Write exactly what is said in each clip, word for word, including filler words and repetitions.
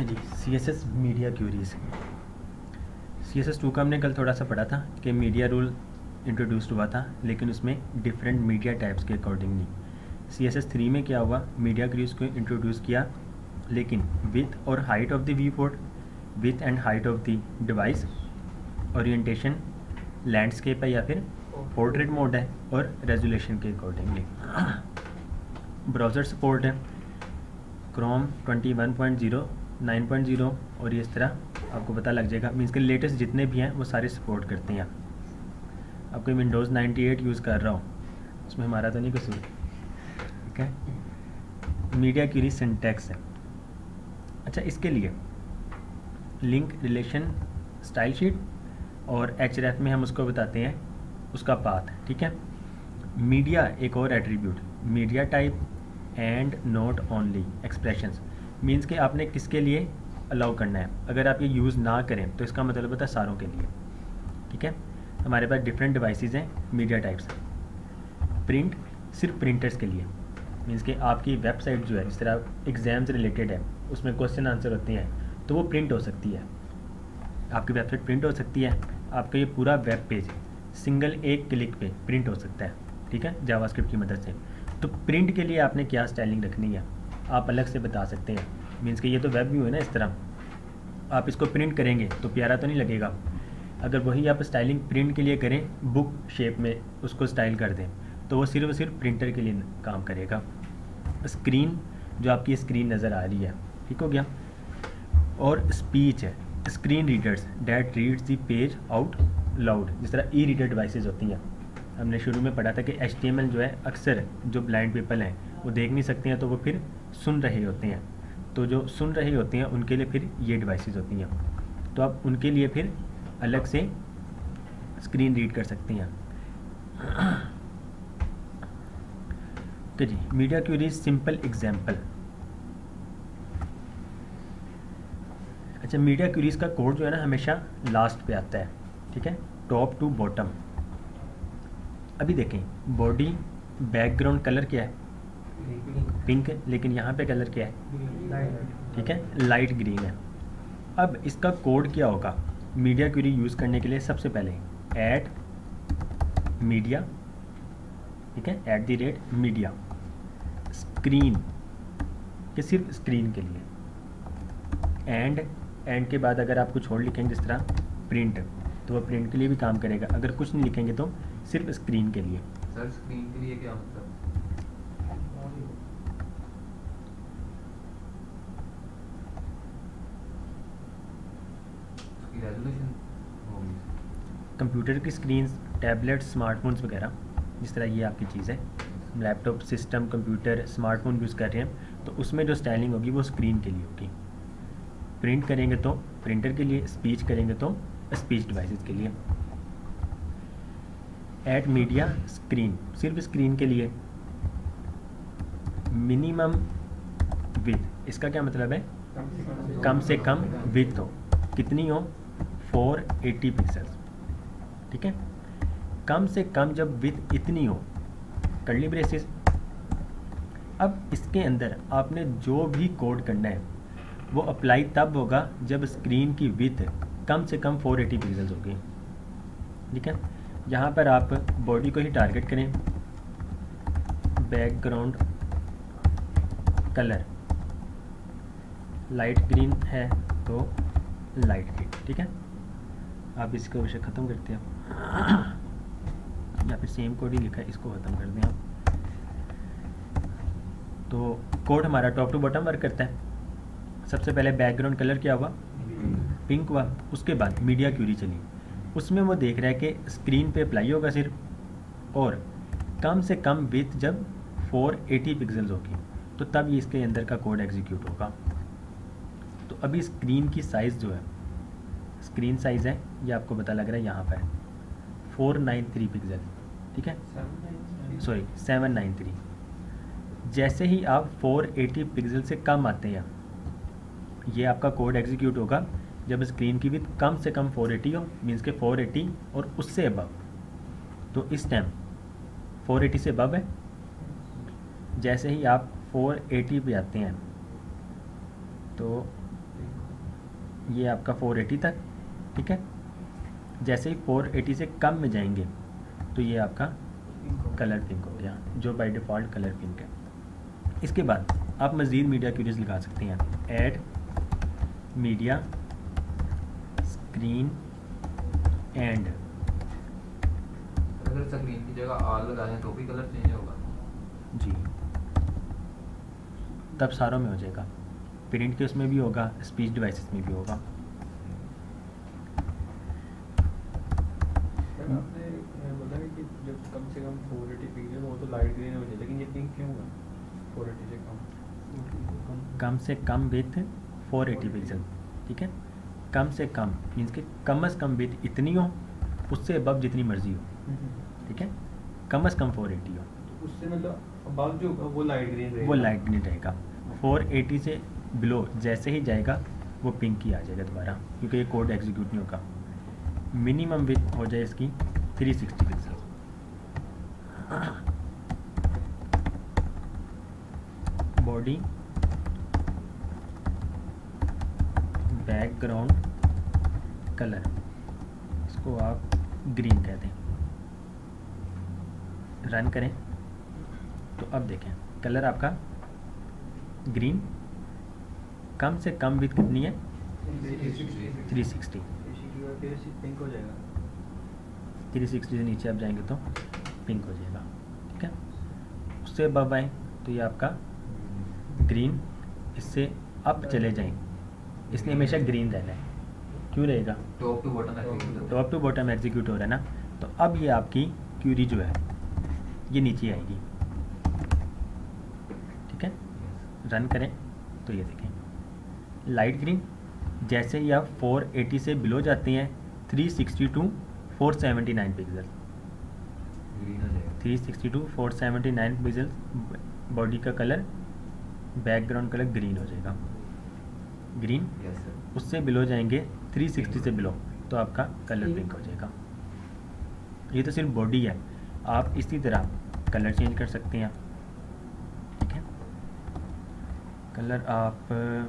Okay जी, C S S media queries. C S S two का हमने कल थोड़ा सा पढ़ा था कि मीडिया रूल इंट्रोड्यूस्ड हुआ था, लेकिन उसमें डिफरेंट मीडिया टाइप्स के अकॉर्डिंग नहीं। सी एस एस थ्री में क्या हुआ, मीडिया क्यूरीज को इंट्रोड्यूस किया, लेकिन विथ और height of the viewport, width and height of the device, orientation landscape है या फिर पोर्ट्रेट मोड है, और रेजोल्यूशन के अकॉर्डिंगली। ब्राउज़र सपोर्ट है Chrome twenty one point zero, nine point zero, और ये इस तरह आपको पता लग जाएगा। मीन्स के लेटेस्ट जितने भी हैं वो सारे सपोर्ट करते हैं। आप कोई विंडोज़ नाइन्टी एट यूज़ कर रहा हो, उसमें हमारा तो नहीं कसूर, ठीक है। मीडिया क्यूरी सिंटैक्स है। अच्छा, इसके लिए लिंक रिलेशन स्टाइल शीट और एच आर एफ में हम उसको बताते हैं उसका पाथ, ठीक है। मीडिया एक और attribute, media type and not only expressions, means कि आपने किसके लिए अलाउ करना है। अगर आप ये यूज़ ना करें तो इसका मतलब होता है सारों के लिए, ठीक है। हमारे पास डिफरेंट डिवाइसेस हैं मीडिया टाइप्स। प्रिंट सिर्फ प्रिंटर्स के लिए, मीन्स कि आपकी वेबसाइट जो है, जिस तरह एग्जाम से रिलेटेड है, उसमें क्वेश्चन आंसर होते हैं, तो वो प्रिंट हो सकती है। आपकी वेबसाइट प्रिंट हो सकती है, आपका ये पूरा वेब पेज सिंगल एक क्लिक पे प्रिंट हो सकता है, ठीक है, जावास्क्रिप्ट की मदद से। तो प्रिंट के लिए आपने क्या स्टाइलिंग रखनी है आप अलग से बता सकते हैं। मीन्स कि ये तो वेब व्यू है ना, इस तरह आप इसको प्रिंट करेंगे तो प्यारा तो नहीं लगेगा। अगर वही आप स्टाइलिंग प्रिंट के लिए करें, बुक शेप में उसको स्टाइल कर दें, तो वो सिर्फ सिर्फ प्रिंटर के लिए काम करेगा। स्क्रीन जो आपकी स्क्रीन नज़र आ रही है, ठीक हो गया। और स्पीच है, screen readers that reads the page out loud, जिस तरह ई रीडर डिवाइसेज होती हैं। हमने शुरू में पढ़ा था कि एच टी एम एल जो है अक्सर जो ब्लाइंड पीपल हैं वो देख नहीं सकते हैं, तो वो फिर सुन रहे होते हैं। तो जो सुन रहे होते हैं उनके लिए फिर ये डिवाइसेस होती हैं, तो आप उनके लिए फिर अलग से स्क्रीन रीड कर सकते हैं। ओके जी, मीडिया क्यूरीज सिंपल एग्जाम्पल। अच्छा, मीडिया क्यूरीज का कोड जो है ना हमेशा लास्ट पे आता है, ठीक है, टॉप टू बॉटम। अभी देखें, बॉडी बैकग्राउंड कलर क्या है, पिंक, लेकिन यहाँ पे कलर क्या है, ठीक है, लाइट ग्रीन है। अब इसका कोड क्या होगा मीडिया क्यूरी यूज़ करने के लिए? सबसे पहले ऐट मीडिया, ठीक है, at the rate media screen, कि सिर्फ स्क्रीन के लिए। एंड एंड के बाद अगर आप कुछ और लिखेंगे जिस तरह प्रिंट, तो वो प्रिंट के लिए भी काम करेगा। अगर कुछ नहीं लिखेंगे तो सिर्फ स्क्रीन के लिए। सर स्क्रीन के लिए क्या मतलब? उसकी रेजोल्यूशन होगी कंप्यूटर की स्क्रीन, टैबलेट, स्मार्टफोन्स वगैरह, जिस तरह ये आपकी चीज़ है, laptop, system, computer, smartphone use कर रहे हैं, तो उसमें जो स्टाइलिंग होगी वो स्क्रीन के लिए होगी। प्रिंट करेंगे तो प्रिंटर के लिए, स्पीच करेंगे तो स्पीच डिवाइसेस के लिए। एट मीडिया स्क्रीन, सिर्फ स्क्रीन के लिए। मिनिमम विथ, इसका क्या मतलब है? कम से कम विथ हो, कितनी हो? फोर एटी पिक्सल्स, ठीक है। कम से कम जब विथ इतनी हो, कर्ली ब्रेसेस। अब इसके अंदर आपने जो भी कोड करना है वो अप्लाई तब होगा जब स्क्रीन की विथ कम से कम फोर एटी पिक्सल्स होगी, ठीक है। यहाँ पर आप बॉडी को ही टारगेट करें, बैकग्राउंड कलर लाइट ग्रीन है तो लाइट ग्रीन, ठीक है। आप इसको वैसे ख़त्म करते हैं या फिर सेम कोड ही लिखा है, इसको ख़त्म कर दें आप। तो कोड हमारा टॉप टू बॉटम वर्क करता है। सबसे पहले बैकग्राउंड कलर क्या हुआ? पिंक हुआ। उसके बाद मीडिया क्यूरी चली, उसमें वो देख रहा है कि स्क्रीन पे अप्लाई होगा सिर्फ, और कम से कम विथ जब फोर एटी पिक्सल्स होगी तो तब ये इसके अंदर का कोड एग्जीक्यूट होगा। तो अभी स्क्रीन की साइज़ जो है, स्क्रीन साइज़ है ये आपको पता लग रहा है यहाँ पर फोर नाइन थ्री पिक्सल, ठीक है, सॉरी सेवन नाइन थ्री। जैसे ही आप फोर एटी पिक्सल से कम आते हैं, ये आपका कोड एग्जीक्यूट होगा जब स्क्रीन की विड्थ कम से कम फोर एटी हो, मीन्स के फोर एटी और उससे अबव। तो इस टाइम फोर एटी से अबव है। जैसे ही आप फोर एटी पे आते हैं तो ये आपका फोर एटी तक, ठीक है। जैसे ही फोर एटी से कम में जाएंगे तो ये आपका कलर पिंक हो गया, जो बाय डिफ़ॉल्ट कलर पिंक है। इसके बाद आप मज़ीद मीडिया क्यूरीज लगा सकते हैं, ऐड मीडिया स्क्रीन एंड। अगर स्क्रीन की जगह आल लगा दें तो भी कलर चेंज होगा? जी, तब सारों में हो जाएगा, प्रिंट के उसमें भी होगा, स्पीच डिवाइसेस में भी होगा। आपने बोला कि जब कम से कम फोर एटी पिक्सल हो तो लाइट ग्रीन हो जाए, लेकिन ये पिंक क्यों होगा फोर एटी से कम? कम से कम विथ फोर एटी पिक्सल, ठीक है। कम से कम मीन्स कि कम अज़ कम विथ इतनी हो, उससे अबव जितनी मर्जी हो, ठीक है। कम अज़ कम फोर एटी हो, उससे मतलब अबव जो होगा वो लाइट ग्रीन रहेगा, वो लाइट ग्रीन रहेगा। फोर एटी से बिलो जैसे ही जाएगा वो पिंक ही आ जाएगा दोबारा, क्योंकि ये कोड एग्जीक्यूट नहीं होगा। मिनिमम विथ हो जाए इसकी three sixty pixel. Body background colour, इसको आप ग्रीन कहते हैं। रन करें तो अब देखें कलर आपका ग्रीन, कम से कम विथ कितनी है थ्री सिक्सटी। पिंक हो जाएगा। थ्री सिक्सटी से नीचे आप जाएंगे तो पिंक हो जाएगा, ठीक है। उससे अबव आए तो ये आपका ग्रीन, इससे अप चले जाएं, इसलिए हमेशा ग्रीन रहना है। क्यों रहेगा? Top to bottom execute top to bottom execute हो रहा है ना। तो अब ये आपकी क्यूरी जो है ये नीचे आएगी, ठीक है। रन करें तो ये देखें लाइट ग्रीन, जैसे ही आप फोर एटी से बिलो जाते हैं three sixty to four seventy nine pixel, green हो जाएगा। Three sixty to four seventy nine pixel body का कलर, बैकग्राउंड कलर ग्रीन हो जाएगा, ग्रीन। Yes sir. उससे बिलो जाएंगे थ्री सिक्सटी से बिलो तो आपका कलर पिंक हो जाएगा। ये तो सिर्फ बॉडी है, आप इसी तरह कलर चेंज कर सकते हैं, ठीक है। कलर आप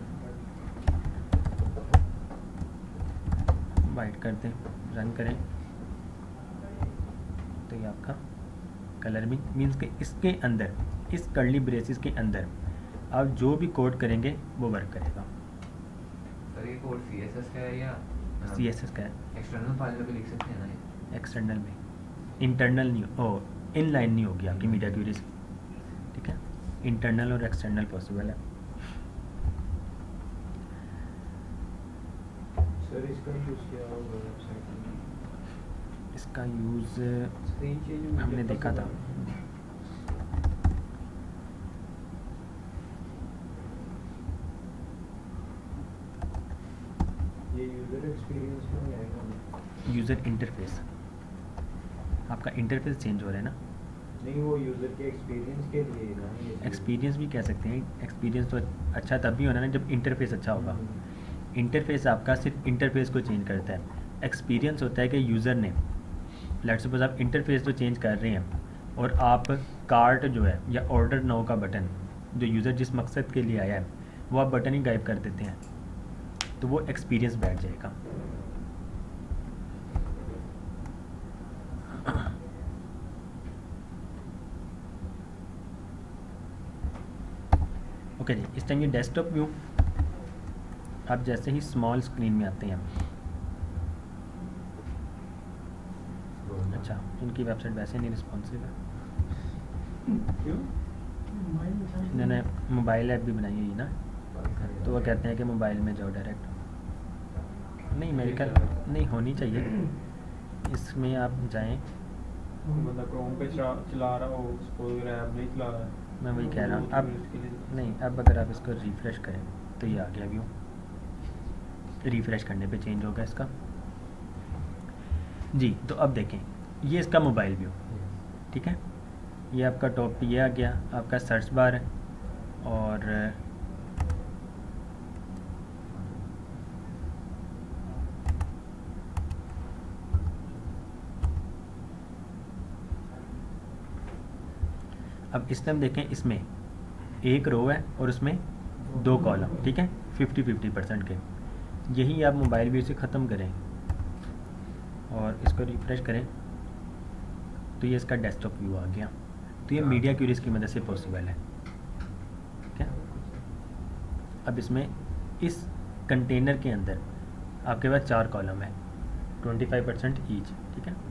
वाइट कर दें, रन करें तो ये आपका कलर भी मीन्स के इसके अंदर, इस कर्ली ब्रेसिस के अंदर आप जो भी कोड करेंगे वो वर्क करेगा। सर ये कोड सी एस एस का है या सी एस एस का है, एक्सटर्नल फाइल में भी लिख सकते हैं ना ये? एक्सटर्नल में, इंटरनल नहीं, ओ इनलाइन नहीं होगी आपकी मीडिया क्यूरीज, ठीक है। इंटरनल और एक्सटर्नल पॉसिबल है। सर इसका यूज़ किया होगा वेबसाइट में? इसका यूज़ स्क्रीन चेंज हमने देखा था, ये यूज़र एक्सपीरियंस में आएगा। यूज़र इंटरफेस, आपका इंटरफेस चेंज हो रहा है ना। नहीं, वो यूज़र के एक्सपीरियंस के लिए ना, ये एक्सपीरियंस भी कह सकते हैं, एक्सपीरियंस तो अच्छा तब भी होना ना जब इंटरफेस अच्छा होगा। इंटरफेस आपका सिर्फ इंटरफेस को चेंज करता है, एक्सपीरियंस होता है कि यूज़र ने, लेट्स सपोज आप इंटरफेस तो चेंज कर रहे हैं और आप कार्ट जो है या ऑर्डर नाउ का बटन जो यूज़र जिस मकसद के लिए आया है वो आप बटन ही गायब कर देते हैं, तो वो एक्सपीरियंस बैठ जाएगा। ओके जी, इस टाइम ये डेस्कटॉप व्यू, आप जैसे ही स्मॉल स्क्रीन में आते हैं, अच्छा इनकी वेबसाइट वैसे नहीं रिस्पॉन्सिव है, क्यों? इन्होंने मोबाइल ऐप भी बनाई हुई है ना, तो वो कहते हैं कि मोबाइल में जाओ डायरेक्ट, नहीं मेरे ख्याल नहीं होनी चाहिए, इसमें आप जाएं। मतलब क्रोम पे चला चला रहा हो, सपोज ऐप नहीं चला रहा है, मैं वही कह रहा हूँ, तो अब इसके लिए- नहीं, अब अगर आप इसको रिफ़्रेश करें तो ये आ गया व्यू, रिफ़्रेश करने पे चेंज होगा इसका जी। तो अब देखें ये इसका मोबाइल व्यू, ठीक है। ये आपका टॉप पे ये आ गया, आपका सर्च बार है, और अब इस टाइम देखें, इसमें एक रो है और उसमें दो कॉलम, ठीक है, फिफ्टी फिफ्टी परसेंट के। यही आप मोबाइल व्यू से ख़त्म करें और इसको रिफ्रेश करें तो ये इसका डेस्कटॉप व्यू आ गया। तो ये मीडिया क्यूरीज की मदद से पॉसिबल है। ठीक है, अब इसमें इस कंटेनर के अंदर आपके पास चार कॉलम है, ट्वेंटी फाइव परसेंट ईच। ठीक है,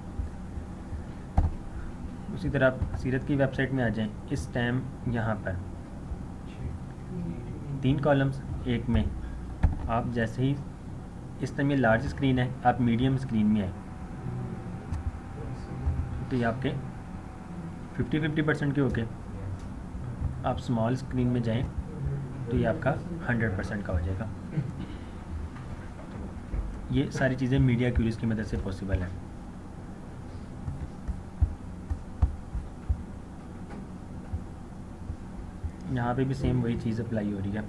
उसी तरह आप सीरत की वेबसाइट में आ जाएं, इस टाइम यहाँ पर तीन कॉलम्स, एक में आप जैसे ही इस टाइम ये लार्ज स्क्रीन है, आप मीडियम स्क्रीन में आए तो ये आपके फिफ्टी फिफ्टी परसेंट के होके आप स्मॉल स्क्रीन में जाएं तो ये आपका हंड्रेड परसेंट का हो जाएगा। ये सारी चीज़ें मीडिया क्यूरीज की मदद से पॉसिबल है। यहाँ पे भी सेम वही चीज़ अप्लाई हो रही है।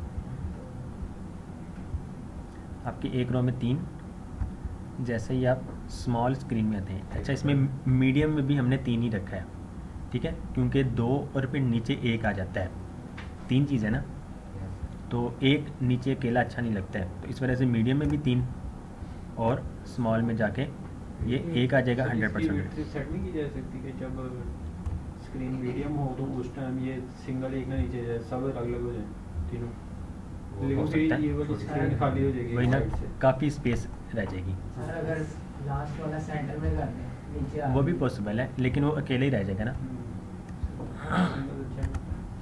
आपकी एक रो में तीन, जैसे ही आप स्मॉल स्क्रीन में आते हैं, अच्छा इसमें मीडियम में भी हमने तीन ही रखा है। ठीक है, क्योंकि दो और फिर नीचे एक आ जाता है, तीन चीज़ है ना, तो एक नीचे अकेला अच्छा नहीं लगता है, तो इस वजह से मीडियम में भी तीन और स्मॉल में जाके ये एक आ जाएगा हंड्रेड परसेंट। सेट नहीं की जा सकती कि जब स्क्रीन मीडियम हो तो उस टाइम ये सिंगल एक ना नीचे जाए, सब अलग अलग हो जाए तीनों, हो लेकिन सकता है। फिर ये वाली स्क्रीन खाली हो जाएगी वही ना, साइड से। काफ़ी स्पेस रह जाएगी। सर अगर लास्ट वाला सेंटर में कर दें, नीचे आ वो भी गया। पॉसिबल है, लेकिन वो अकेले ही रह जाएगा ना। सिंगल अच्छा है।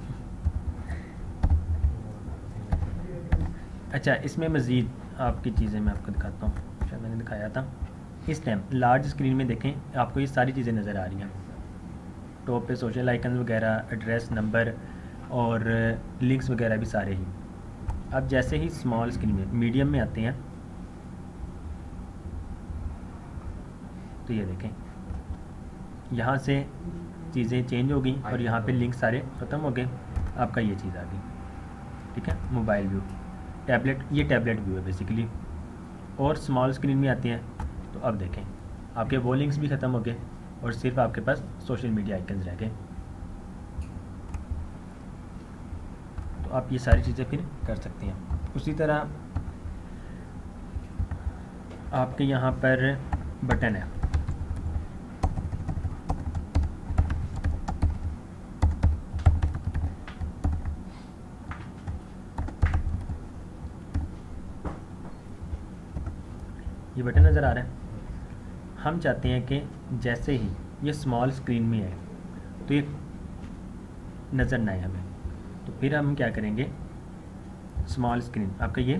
अच्छा, इसमें मज़ीद आपकी चीज़ें मैं आपको दिखाता हूँ, शायद मैंने दिखाया था। इस टाइम लार्ज स्क्रीन में देखें, आपको ये सारी चीज़ें नज़र आ रही हैं। टॉप पे सोशल आइकन वगैरह, एड्रेस, नंबर और लिंक्स वगैरह भी सारे ही। अब जैसे ही स्मॉल स्क्रीन में, मीडियम में आते हैं तो ये देखें, यहाँ से चीज़ें चेंज हो गई और यहाँ पे लिंक सारे ख़त्म हो गए, आपका ये चीज़ आ गई। ठीक है, मोबाइल व्यू, टैबलेट, ये टैबलेट व्यू है बेसिकली। और स्मॉल स्क्रीन में आते हैं तो अब देखें, आपके वो लिंक्स भी ख़त्म हो गए और सिर्फ आपके पास सोशल मीडिया आइकन्स रह गए। तो आप ये सारी चीज़ें फिर कर सकते हैं। उसी तरह आपके यहाँ पर बटन है, ये बटन नज़र आ रहा है। हम चाहते हैं कि जैसे ही ये स्मॉल स्क्रीन में है तो ये नज़र ना आए हमें, तो फिर हम क्या करेंगे, स्मॉल स्क्रीन आपका ये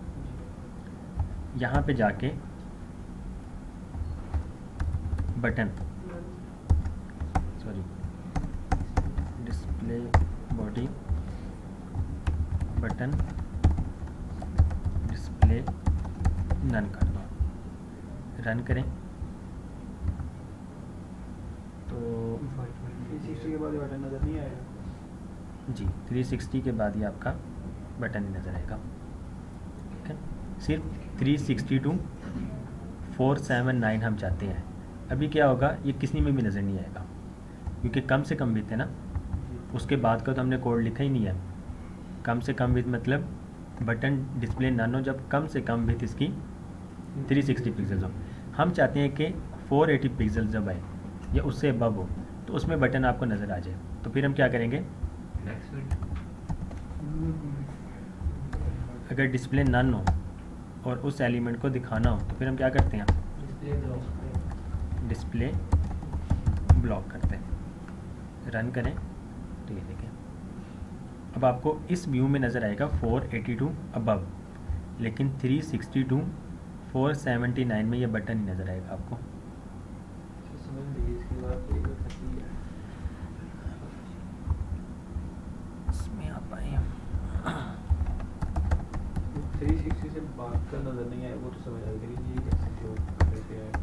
यहाँ पे जाके button, sorry, display body, button display none कर दो, रन करें तो थ्री सिक्सटी के बाद ये बटन नज़र नहीं आएगा। जी थ्री सिक्सटी के बाद ही आपका बटन ही नज़र आएगा। ठीक है, सिर्फ three sixty to four seven nine हम चाहते हैं। अभी क्या होगा, ये किसी में भी नज़र नहीं आएगा क्योंकि कम से कम विथ है ना, उसके बाद का तो हमने कोड लिखा ही नहीं है। कम से कम विथ मतलब बटन डिस्प्ले नानो, जब कम से कम विथ इसकी थ्री सिक्सटी पिक्सल्स हो। हम चाहते हैं कि फोर एटी पिक्सल जब आए या उससे अबव हो तो उसमें बटन आपको नज़र आ जाए। तो फिर हम क्या करेंगे, अगर डिस्प्ले नन हो और उस एलिमेंट को दिखाना हो तो फिर हम क्या करते हैं, डिस्प्ले ब्लॉक डिस्प्ले ब्लॉक करते हैं, रन करें तो ये देखें, अब आपको इस व्यू में नज़र आएगा फोर एटी टू अबव, लेकिन three sixty to four seventy nine में ये बटन ही नज़र आएगा आपको। समझ लीजिए इसके बाद एक खत्म है। इसमें आप आए, थ्री सिक्सटी से बात का नज़र नहीं आया वो तो समझ आ गई, लेकिन ये कैसे जो कैसे है।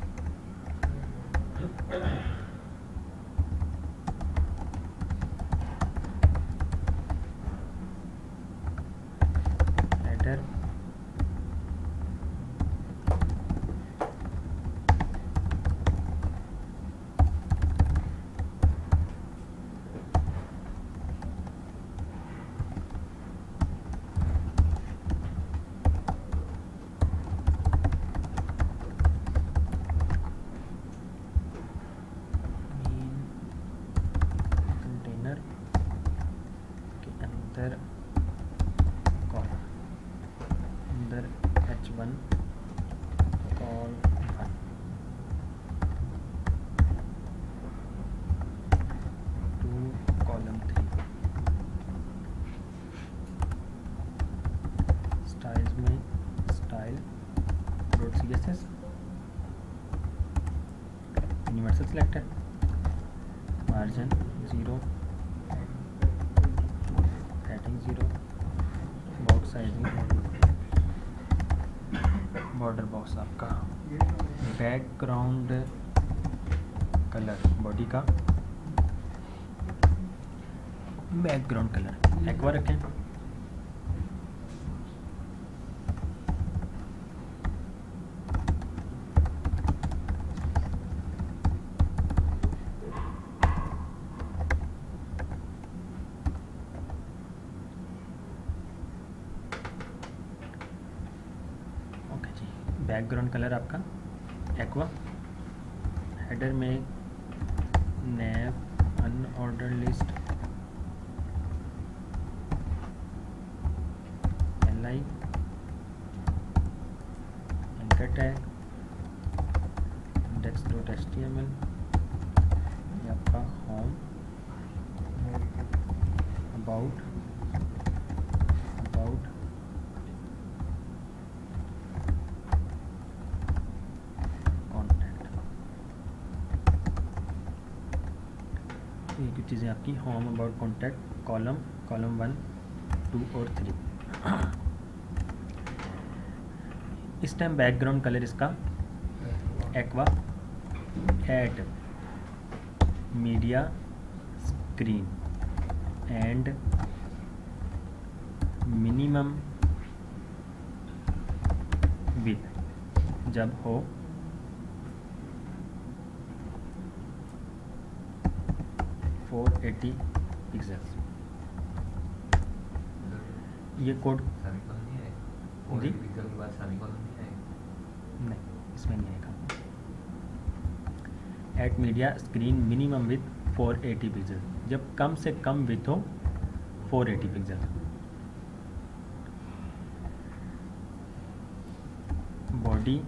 हेडर, अंदर कॉल अंदर H one col one two column three styles में style dot C S S universal selector margin zero heading zero box sizing border box आपका बैकग्राउंड कलर बॉडी का बैकग्राउंड कलर एक्वा रखें background colour आपका aqua header में nav unordered list L I anchor tag index dot H T M L ये आपका home about about ये कुछ चीज़ें आपकी home about contact column column one two और थ्री। इस टाइम बैकग्राउंड कलर इसका aqua at media screen and minimum width जब हो फोर एटी पिक्सेल्स। ये कोड सेमीकोलन नहीं है जी? पिक्सल के बाद सेमीकोलन नहीं है नहीं इसमें नहीं आएगा। At media screen minimum width four eighty pixel जब कम से कम विथ हो four eighty pixel. Body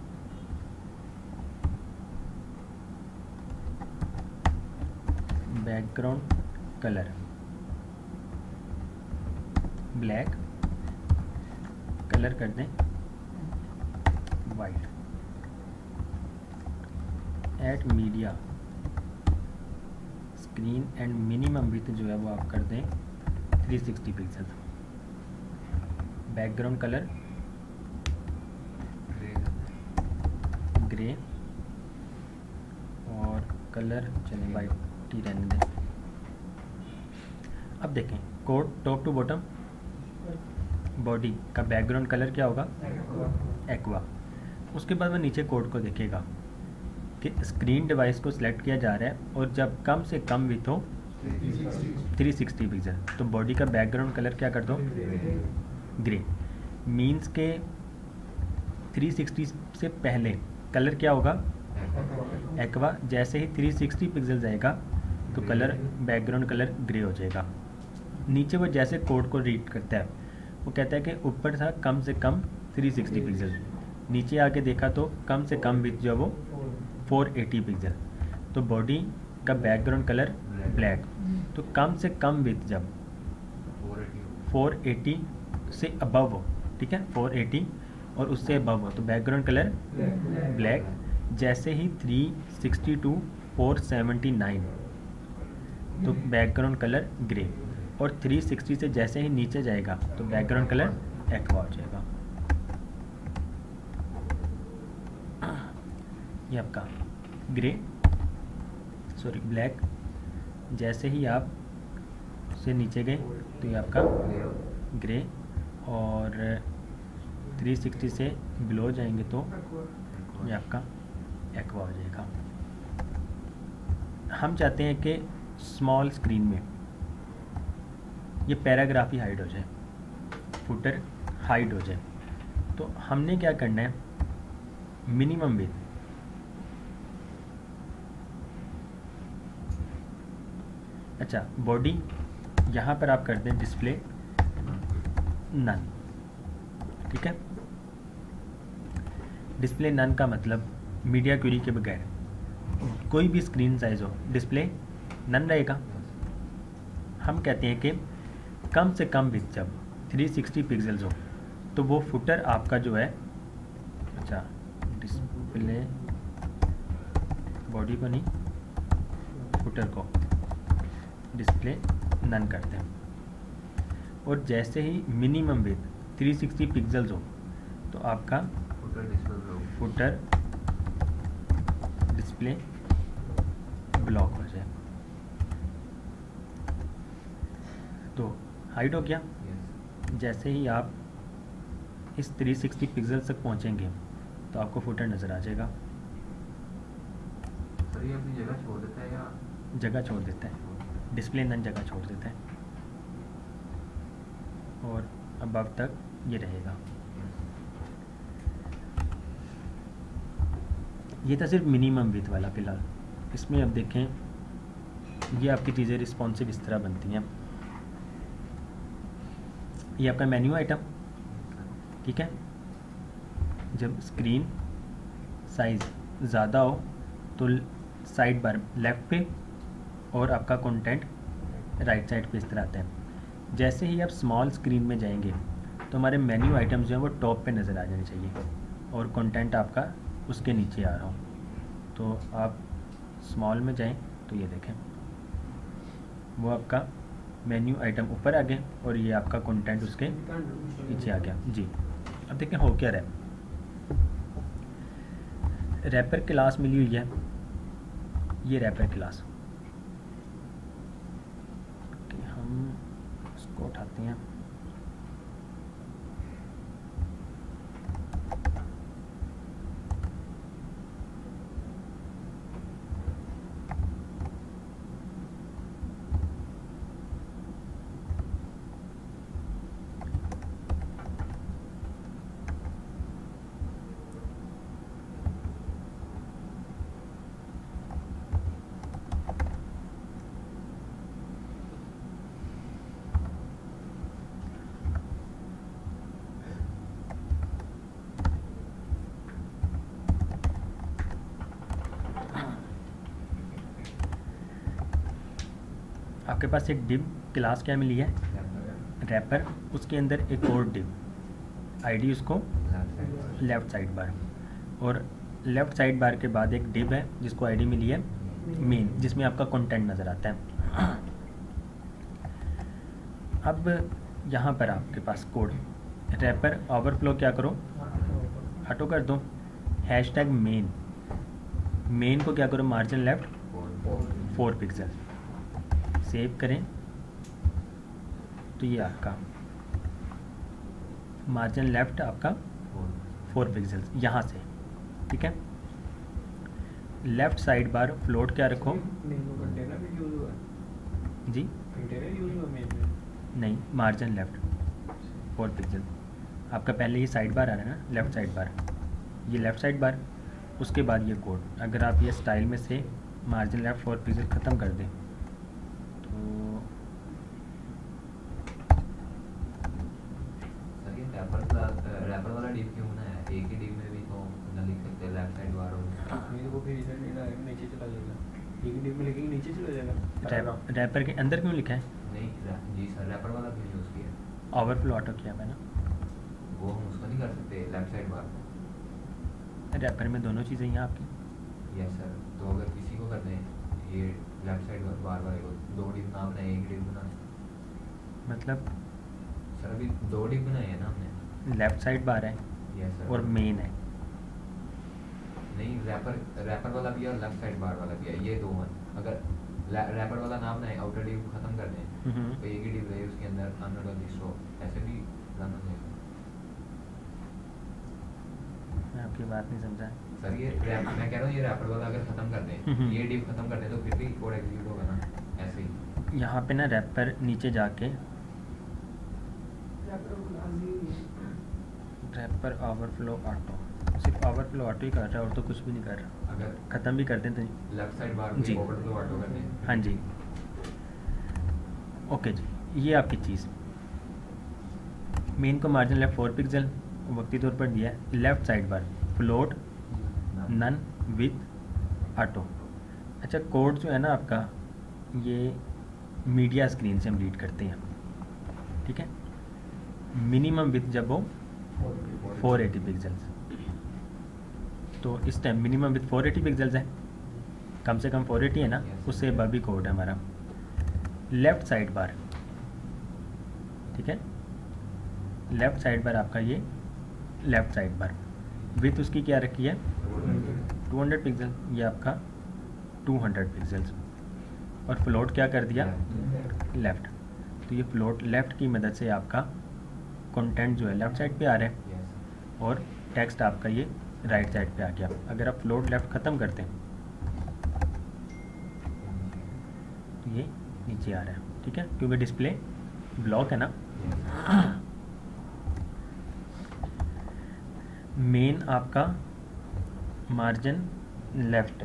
background colour black colour कर दें white. At media screen and minimum width जो है वो आप कर दें three sixty pixel. Background colour grey और कलर चलें वाइट ही रहने दें। अब देखें code top to bottom body का बैकग्राउंड कलर क्या होगा एक्वा। उसके बाद में नीचे कोड को देखेगा कि स्क्रीन डिवाइस को सिलेक्ट किया जा रहा है और जब कम से कम विथ हो थ्री सिक्सटी पिक्सल तो बॉडी का बैकग्राउंड कलर क्या कर दो ग्रे। मीन्स के थ्री सिक्सटी से पहले कलर क्या होगा एक्वा। जैसे ही थ्री सिक्सटी पिक्सल जाएगा तो कलर बैकग्राउंड कलर ग्रे हो जाएगा। नीचे वो जैसे कोड को रीड करता है वो कहता है कि ऊपर था कम से कम थ्री सिक्सटी पिक्सल, नीचे आके देखा तो कम से कम विथ जो वो फोर एटी पिक्सल। तो बॉडी का बैकग्राउंड कलर ब्लैक, तो कम से कम विथ जब फोर एटी से अबव हो, ठीक है, फोर एटी और उससे अबव हो तो बैकग्राउंड कलर ब्लैक। जैसे ही three sixty to four seventy nine तो बैकग्राउंड कलर ग्रे, और थ्री सिक्सटी से जैसे ही नीचे जाएगा तो बैकग्राउंड कलर एक्वा हो जाएगा। ये आपका ग्रे सॉरी ब्लैक। जैसे ही आप से नीचे गए तो ये आपका ग्रे, और थ्री सिक्सटी से बिलो जाएंगे तो ये आपका एक्वा हो जाएगा। हम चाहते हैं कि स्मॉल स्क्रीन में ये पैराग्राफ ही हाइड हो जाए, फुटर हाइड हो जाए। तो हमने क्या करना है, मिनिमम विथ अच्छा बॉडी यहाँ पर आप कर दें डिस्प्ले नन। ठीक है, डिस्प्ले नन का मतलब मीडिया क्वेरी के बगैर कोई भी स्क्रीन साइज हो डिस्प्ले नन रहेगा। हम कहते हैं कि कम से कम विथ जब थ्री सिक्सटी पिक्सल्स हो तो वो फुटर आपका जो है, अच्छा डिस्प्ले बॉडी को नहीं फुटर को डिस्प्ले नन करते हैं। और जैसे ही minimum width three sixty pixels हो तो आपका footer display block footer display block हो जाए। तो हाइड हो गया। यस जैसे ही आप इस थ्री सिक्सटी पिक्सल तक पहुंचेंगे तो आपको फुटर नज़र आ जाएगा। सर ये अपनी जगह छोड़ देता है या जगह छोड़ देता है, डिस्प्ले नन जगह छोड़ देता है और अबव तक ये रहेगा। ये था सिर्फ मिनिमम विथ वाला फिलहाल। इसमें अब देखें ये आपकी चीज़ें रिस्पॉन्सिव इस तरह बनती हैं। ये आपका मेन्यू आइटम, ठीक है। जब स्क्रीन साइज़ ज़्यादा हो तो साइड बार लेफ़्ट पे और आपका कंटेंट राइट साइड पे इस तरह आता है। जैसे ही आप स्मॉल स्क्रीन में जाएंगे तो हमारे मेन्यू आइटम्स जो हैं वो टॉप पे नज़र आ जाने चाहिए और कंटेंट आपका उसके नीचे आ रहा हो। तो आप स्मॉल में जाएं तो ये देखें वो आपका मेन्यू आइटम ऊपर आ गए और ये आपका कंटेंट उसके नीचे आ गया। जी अब देखें हो क्या रहा है। रैपर क्लास मिली हुई है, ये रैपर क्लास हम इसको उठाते हैं। आपके पास एक डिव क्लास क्या मिली है रैपर, उसके अंदर एक और डिव आईडी उसको लेफ़्ट साइड बार, और लेफ़्ट साइड बार के बाद एक डिव है जिसको आईडी मिली है मेन, जिसमें आपका कंटेंट नज़र आता है। अब यहाँ पर आपके पास कोड रैपर ओवरफ्लो क्या करो ऑटो कर दो, हैश टैग मेन मेन को क्या करो margin left four pixel, save करें तो ये आपका मार्जिन लेफ्ट आपका फोर पिक्सल्स यहाँ से, ठीक है। लेफ्ट साइड बार फ्लोट क्या रखो कंटेनर भी यूज हुआ है, जी कंटेनर यूज हुआ मेन में नहीं, मार्जिन लेफ्ट फोर पिक्सल आपका पहले ये साइड बार आ रहा है ना, लेफ़्ट साइड बार, ये लेफ़्ट साइड बार, उसके बाद ये कोड। अगर आप ये स्टाइल में से मार्जिन लेफ्ट फोर पिक्सल ख़त्म कर दें तो सर ये रैपर रैपर वाला डिव क्यों बनाया है? एक ही डिव में भी तो ना लिख सकते लेफ्ट साइड बार और मेरे को फिर इधर नहीं डायरेक्ट नीचे चला जाएगा, एक डिप में लिखेंगे नीचे चला जाएगा। रैप, रैपर के अंदर क्यों लिखा है? नहीं रैप- जी सर रैपर वाला क्यों यूज़ किया? ओवरफ्लो ऑटो किया मैंने, वो हम उसको नहीं कर सकते लेफ्ट साइड बार को? रैपर में दोनों चीज़ें यहाँ आपकी। यस सर, तो अगर किसी को करते हैं ये लेफ्ट साइड बार वाले को दो डिव ना बनाए एक डिव बनाए, मतलब सर अभी दो डिव बनाए हैं ना हमने। लेफ़्ट साइड बार है यस सर, और मेन है। नहीं रैपर रैपर वाला भी है और लेफ्ट साइड बार वाला भी है, ये दो हैं। अगर रैपर वाला नाम बनाए आउटर डिव खत्म कर दें हम्म। तो एक ही डिव रहे उसके अंदर अनडर डिस्ट्रो ऐसे भी रन हो जाएगा। मैं आपकी बात नहीं समझा। सर ये रैप मैं कह रहा हूँ ये रैपर वाला अगर खत्म कर दें हम्म। ये डिव खत्म कर दें तो फिर भी कोड एग्जीक्यूट होगा ना ऐसे ही। यहाँ पे ना रैपर नीचे जाके रैपर ओवरफ्लो ऑटो, सिर्फ ओवरफ्लो ऑटो ही कर रहा है और तो कुछ भी नहीं कर रहा। अगर ख़त्म भी कर दें तो लेफ्ट साइड बार जी। को ओवरफ्लो ऑटो कर दें, हाँ जी, ओके जी, ये आपकी चीज़। मेन को मार्जिन लेफ्ट फोर पिक्सल वक्ती तौर पर दिया है। Left side bar float none width auto. अच्छा कोड जो है ना आपका ये मीडिया स्क्रीन से हम रीड करते हैं, ठीक है। मिनिमम विथ जब वो फोर एटी पिक्सल्स, तो इस time minimum width four eighty pixels है, कम से कम फोर एटी है ना, उससे अबव ही कोड है हमारा। लेफ्ट साइड बार, ठीक है, लेफ्ट साइड बार आपका ये लेफ्ट साइड बार विथ उसकी क्या रखी है टू हंड्रेड पिक्सल, ये आपका टू हंड्रेड पिक्सल्स, और फ्लोट क्या कर दिया लेफ़्ट। तो ये फ्लोट लेफ़्ट की मदद से आपका कंटेंट जो है लेफ़्ट साइड पे आ रहा है और टेक्स्ट आपका ये राइट साइड पे आ गया। अगर आप फ्लोट लेफ़्ट ख़त्म करते हैं तो ये नीचे आ रहा है, ठीक है, क्योंकि डिस्प्ले ब्लॉक है ना। मेन आपका margin left,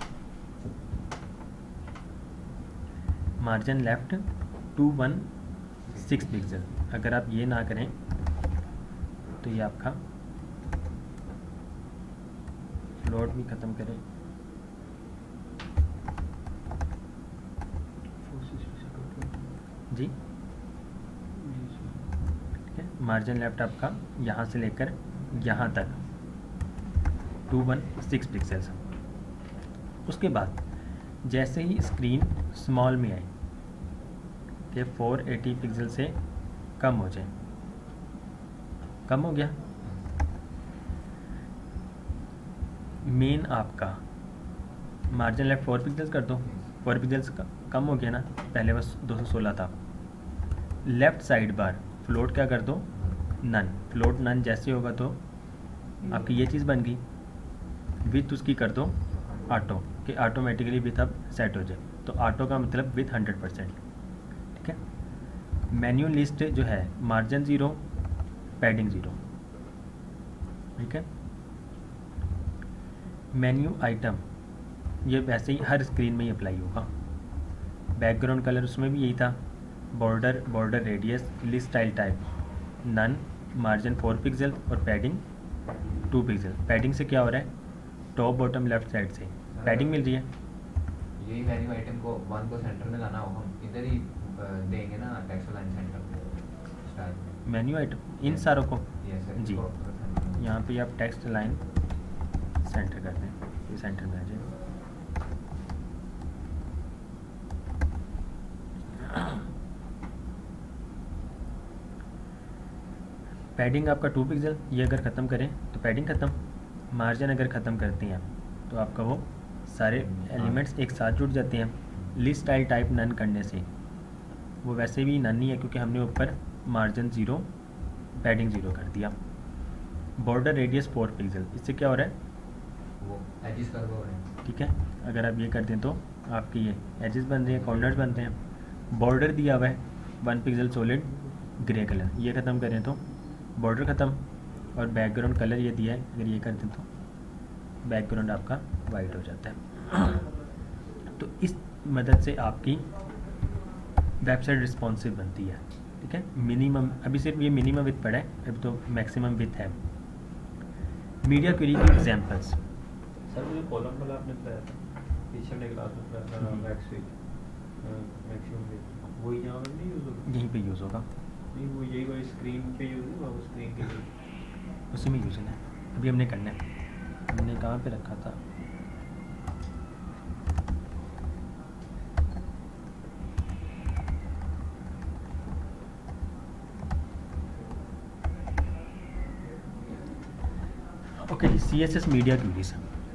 margin left two one six pixel. अगर आप ये ना करें तो ये आपका फ्लोट भी ख़त्म करें, जी ठीक है। मार्जिन लेफ्ट आपका यहाँ से लेकर यहाँ तक टू वन सिक्स पिक्सल्स। उसके बाद जैसे ही स्क्रीन स्मॉल में आए कि फोर एटी पिक्सल से कम हो जाए, कम हो गया, मेन आपका मार्जिन लेफ्ट फोर पिक्सल्स कर दो, फोर पिक्सल्स कम हो गया ना, पहले बस दो सौ सोलह था। लेफ्ट साइड बार फ्लोट क्या कर दो नन, फ्लोट नन जैसे होगा तो आपकी ये चीज़ बन गई। विथ उसकी कर दो ऑटो कि ऑटोमेटिकली विथ अब सेट हो जाए, तो ऑटो का मतलब विथ हंड्रेड परसेंट, ठीक है। मेन्यू लिस्ट जो है मार्जिन ज़ीरो पैडिंग ज़ीरो, ठीक है। मेन्यू आइटम ये वैसे ही हर स्क्रीन में ही अप्लाई होगा। बैकग्राउंड कलर उसमें भी यही था, border border radius list style type none, margin four pixel और पैडिंग टू पिक्सल। पैडिंग से क्या हो रहा है टॉप बॉटम लेफ्ट साइड से पैडिंग मिल रही है। यही मेन्यू आइटम को वन को सेंटर में लाना हो, हम इधर ही अ, देंगे ना टेक्स्ट लाइन सेंटर स्टाइल में। मेन्यू आइटम इन सारों को यस सर, जी, इसको center में। यहाँ पे आप टेक्स्ट लाइन सेंटर कर दें, ये सेंटर में आ जाए। पैडिंग आपका टू पिक्सल, ये अगर ख़त्म करें तो पैडिंग ख़त्म। मार्जिन अगर ख़त्म करते हैं तो आपका वो सारे एलिमेंट्स एक साथ जुड़ जाते हैं। लिस्ट स्टाइल टाइप नन करने से वो वैसे भी नन नहीं है क्योंकि हमने ऊपर मार्जिन ज़ीरो पैडिंग ज़ीरो कर दिया। बॉर्डर रेडियस फोर पिक्सल, इससे क्या हो रहा है वो एजिस कर दो रहे हैं। ठीक है। अगर आप ये कर दें तो आपके ये एजेस बन रहे हैं, कॉर्नर्स बनते हैं। बॉर्डर दिया हुआ है one pixel solid grey colour, ये ख़त्म करें तो बॉर्डर ख़त्म, और बैकग्राउंड कलर ये दिया है, अगर ये कर दें तो बैकग्राउंड आपका वाइट हो जाता है। तो इस मदद से आपकी वेबसाइट रिस्पॉन्सिव बनती है, ठीक है। मिनिमम, अभी सिर्फ ये मिनिमम विथ पड़ा है, अभी तो मैक्सिमम विथ है। मीडिया क्वेरी की एग्जांपल्स, सर मुझे कॉलम वाला आपने बताया था पिछले क्लास में बताया था मैक्सिमम मैक्सिमम, वही यहाँ पे नहीं यूज़ होगा? यहीं पे यूज़ होगा, नहीं वो यही वही स्क्रीन पे यूज़ होगा, वो स्क्रीन के लिए उसी में यूज़ है। अभी हमने करना है, हमने कहाँ पे रखा था, ओके जी, C S S media queries.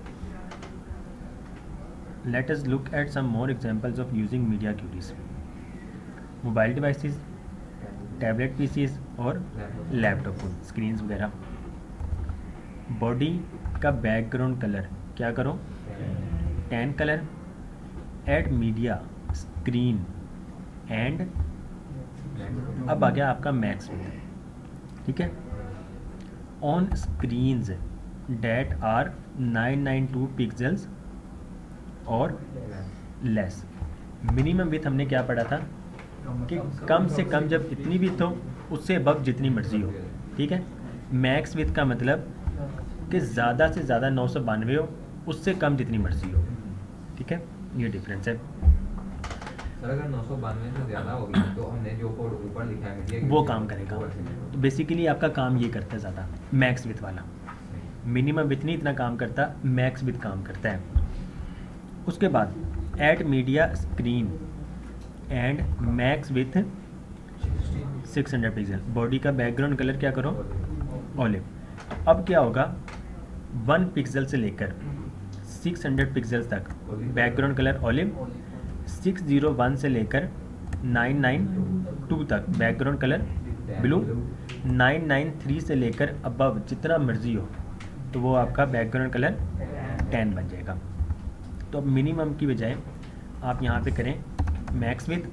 Let us look at some more examples of using media queries. Mobile devices, tablet PCs और लैपटॉप स्क्रीन्स वगैरह। बॉडी का बैकग्राउंड कलर क्या करो tan colour. Add media screen and, अब आ गया आपका max width, ठीक है। On screens that are nine nine two pixels और लेस। मिनिमम विथ हमने क्या पढ़ा था कि कम से कम जब इतनी विथ हो, उससे अबव जितनी मर्जी हो, ठीक है। मैक्स विथ का मतलब कि ज़्यादा से ज़्यादा नौ सौ बानवे हो, उससे कम जितनी मर्जी हो, ठीक है। ये डिफरेंस है। सर अगर नौ सौ बानवे से ज़्यादा होगी तो हमने जो कोड ऊपर लिखा है मीडिया वो काम करेगा। तो बेसिकली आपका काम ये करता है ज़्यादा, मैक्स विथ वाला। मिनिमम विथ नहीं इतना काम करता, मैक्स विथ काम करता है। उसके बाद at media screen and max width six hundred pixel. Body का बैकग्राउंड कलर क्या करो, ऑलिव। अब क्या होगा, वन पिक्सल से लेकर सिक्स हंड्रेड पिक्सल तक background colour olive, six zero one से लेकर नाइन नाइन टू तक background colour blue, nine nine three से लेकर अबव जितना मर्जी हो तो वो आपका बैकग्राउंड कलर टेन बन जाएगा। तो अब मिनिमम की बजाय आप यहाँ पे करें max width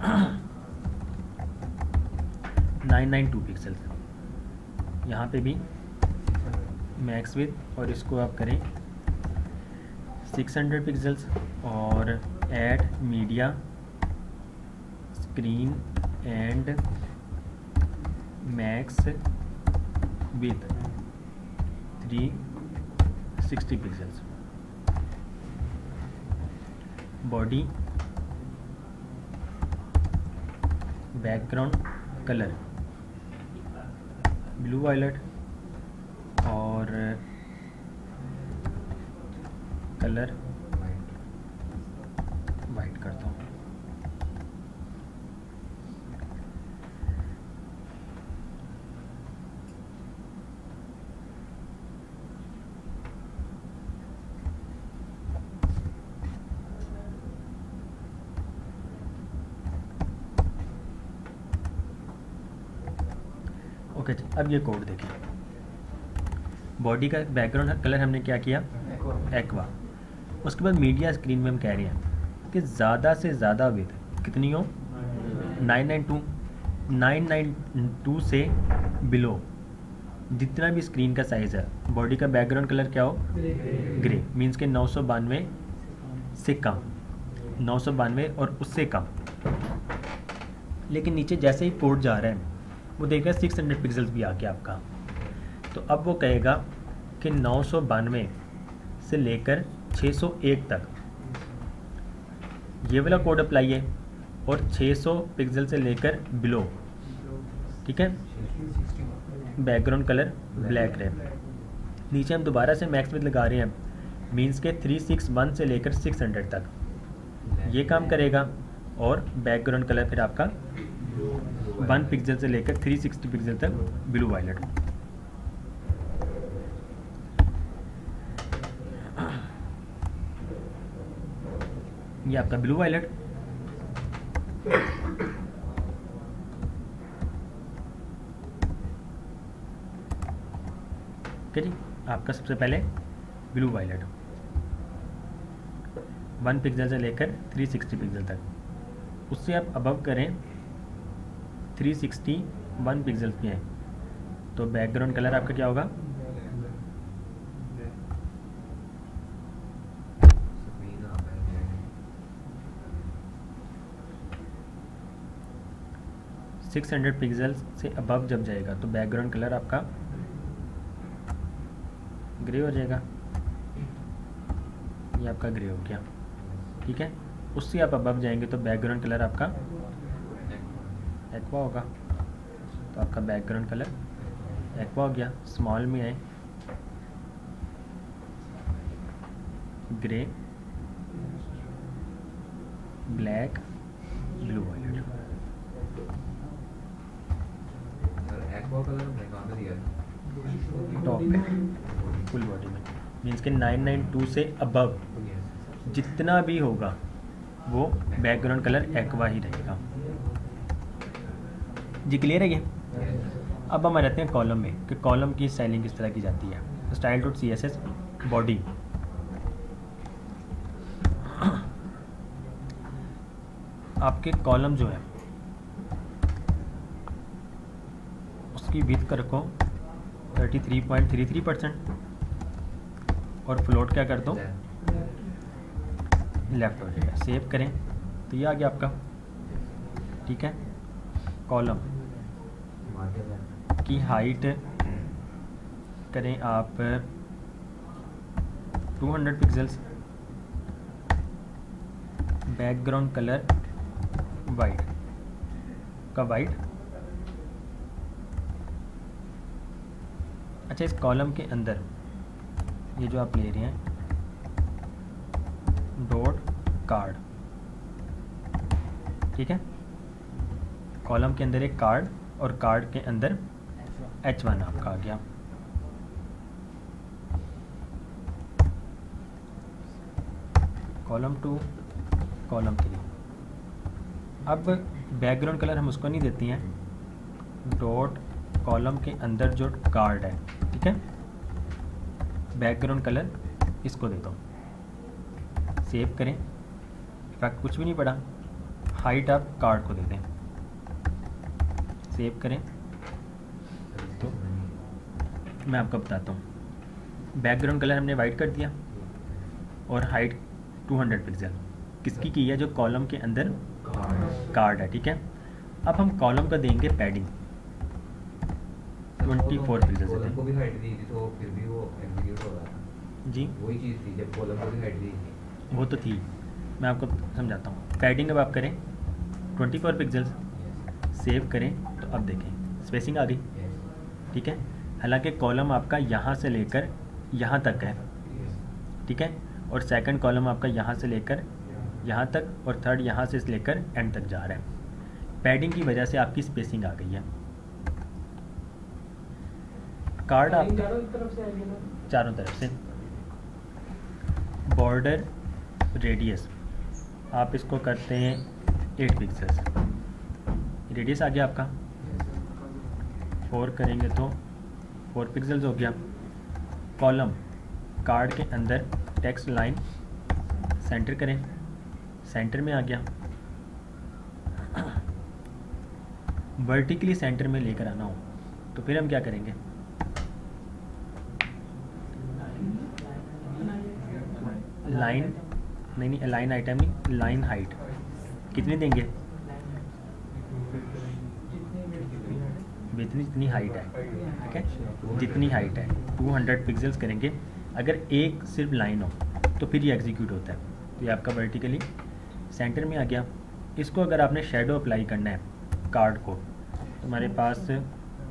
nine nine two pixel, यहाँ पे भी मैक्स विथ और इसको आप करें सिक्स हंड्रेड पिक्सल्स और add media screen and max width three sixty pixels. Body background colour blue violet और कलर वाइट करता हूँ। ओके जी, अब ये कोड देखिए। बॉडी का बैकग्राउंड कलर हमने क्या किया, एक्वा। उसके बाद मीडिया स्क्रीन में हम कह रहे हैं कि ज़्यादा से ज़्यादा विथ कितनी हो, nine nine two. Nine nine two से बिलो जितना भी स्क्रीन का साइज़ है, बॉडी का बैकग्राउंड कलर क्या हो, ग्रे। मीन्स के नौ सौ बानवे से कम, नौ सौ बानवे और उससे कम। लेकिन नीचे जैसे ही कोड जा रहा है वो देखेगा सिक्स हंड्रेड पिक्सल्स भी आ गया आपका। तो अब वो कहेगा कि नौ सौ बानवे से लेकर छः सौ एक तक ये वाला कोड अप्लाई है और छः सौ पिक्सल से लेकर बिलो, ठीक है। बैकग्राउंड कलर ब्लैक रहे। नीचे हम दोबारा से मैक्स विथ लगा रहे हैं, मीन्स के थ्री सिक्स वन से लेकर सिक्स हंड्रेड तक ये काम करेगा। और बैकग्राउंड कलर फिर आपका वन पिक्सल से लेकर थ्री सिक्सटी पिक्सल तक ब्लू वायलेट। ये आपका ब्लू वायलेट। ओके जी, आपका सबसे पहले ब्लू वायलेट वन पिक्सल से लेकर थ्री सिक्सटी पिक्सल तक। उससे आप अबव करें थ्री सिक्सटी वन पिक्सल पे है तो बैकग्राउंड कलर आपका क्या होगा, सिक्स हंड्रेड पिक्सल से अबव जब जाएगा तो बैकग्राउंड कलर आपका ग्रे हो जाएगा। ये आपका ग्रे हो गया, ठीक है। उससे आप अबव जाएंगे तो बैकग्राउंड कलर आपका एक्वा होगा। तो आपका बैकग्राउंड कलर एक्वा हो गया। स्मॉल में है grey, black, blue violet. Aqua colour हमने कहाँ पे दिया है? टॉप पे फुल बॉडी में, मीन्स के नाइन नाइन टू से अबव जितना भी होगा वो बैकग्राउंड कलर एक्वा ही रहेगा। जी क्लियर है ये। अब हम रहते हैं कॉलम में कि कॉलम की स्टाइलिंग किस तरह की जाती है। Style dot C S S body, आपके कॉलम जो है उसकी विड्थ कर रखो thirty three point three three percent और फ्लोट क्या कर दो, लेफ्ट हो जाएगा। सेव करें तो ये आ गया आपका, ठीक है। कॉलम की हाइट करें आप two hundred pixels, background colour white का वाइट। अच्छा, इस कॉलम के अंदर ये जो आप ले रहे हैं डॉट कार्ड, ठीक है। कॉलम के अंदर एक कार्ड और कार्ड के अंदर एच वन आपका आ गया। Column two, column three. अब बैकग्राउंड कलर हम उसको नहीं देती हैं, डॉट कॉलम के अंदर जो कार्ड है, ठीक है, बैकग्राउंड कलर इसको दे दो। सेव करें, इफेक्ट कुछ भी नहीं पड़ा। हाइट आप कार्ड को दे दें, सेव करें। तो मैं आपको बताता हूँ, बैकग्राउंड कलर हमने वाइट कर दिया और हाइट टू हंड्रेड पिक्सल किसकी की है, जो कॉलम के अंदर कार्ड है, ठीक है। अब हम कॉलम का देंगे पैडिंग ट्वेंटी फोर पिक्सल से कॉलम को भी हाइट दी थी तो फिर भी वो एग्जीक्यूट हो रहा था जी। वही चीज़ थी जब कॉलम को भी हाइट दी थी, वो तो थी, मैं आपको समझाता हूँ। पैडिंग अब आप करें ट्वेंटी फोर पिक्सल्स, सेव करें तो अब देखें स्पेसिंग आ गई, ठीक है। हालांकि कॉलम आपका यहाँ से लेकर यहाँ तक है, ठीक है, और सेकंड कॉलम आपका यहाँ से लेकर यहाँ तक और थर्ड यहाँ से लेकर एंड तक जा रहा है। पैडिंग की वजह से आपकी स्पेसिंग आ गई है। कार्ड आप चारों तरफ से, बॉर्डर रेडियस आप इसको करते हैं एट पिक्सल्स, रेडियस आ गया आपका। फोर करेंगे तो फोर पिक्सल्स हो गया। कॉलम कार्ड के अंदर टेक्स्ट लाइन सेंटर करें, सेंटर में आ गया। वर्टिकली सेंटर में लेकर आना हो तो फिर हम क्या करेंगे, लाइन नहीं नहीं लाइन आइटम नहीं, लाइन हाइट कितनी देंगे, जितनी जितनी हाइट है, ठीक है, जितनी हाइट है टू हंड्रेड पिक्सल्स करेंगे। अगर एक सिर्फ लाइन हो तो फिर ये एग्जीक्यूट होता है। तो ये आपका वर्टिकली सेंटर में आ गया। इसको अगर आपने शेडो अप्लाई करना है कार्ड को, तो हमारे पास सर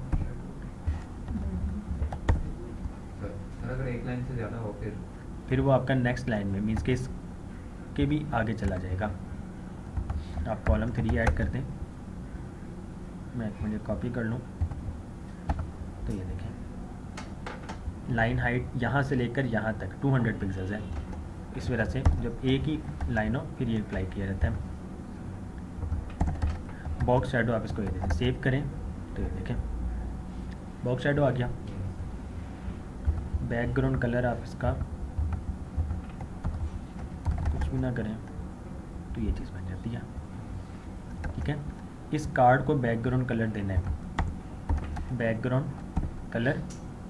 अगर एक लाइन से ज़्यादा हो फिर फिर वो आपका नेक्स्ट लाइन में मीन्स के इसके भी आगे चला जाएगा। आप कॉलम थ्री ऐड कर दें, मैं एक मिनट कॉपी कर लूँ तो ये देखें लाइन हाइट यहाँ से लेकर यहाँ तक टू हंड्रेड पिक्सल्स है। इस वजह से जब एक ही लाइन हो फिर ये अप्लाई किया जाता है। बॉक्स शैडो आप इसको ये देखें, सेव करें तो ये देखें बॉक्स शैडो आ गया। बैकग्राउंड कलर आप इसका कुछ भी ना करें तो ये चीज़ बन जाती है, ठीक है। इस कार्ड को बैकग्राउंड कलर देना है, बैकग्राउंड कलर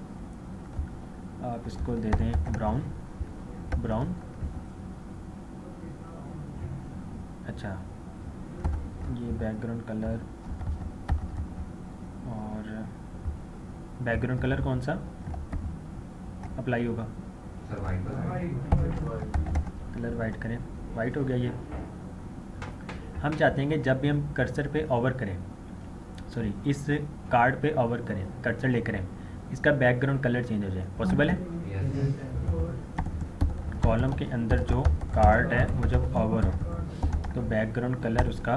आप इसको दे दें ब्राउन ब्राउन अच्छा ये बैकग्राउंड कलर, और बैकग्राउंड कलर कौन सा अप्लाई होगा, सर वाइट कलर वाइट करें, वाइट हो गया। ये हम चाहते हैं कि जब भी हम कर्सर पे ओवर करें, सॉरी इस कार्ड पे ओवर करें, कर्सर लेकर करें, इसका बैकग्राउंड कलर चेंज हो जाए। पॉसिबल है? कॉलम के अंदर जो कार्ड है वो जब ओवर हो तो बैकग्राउंड कलर उसका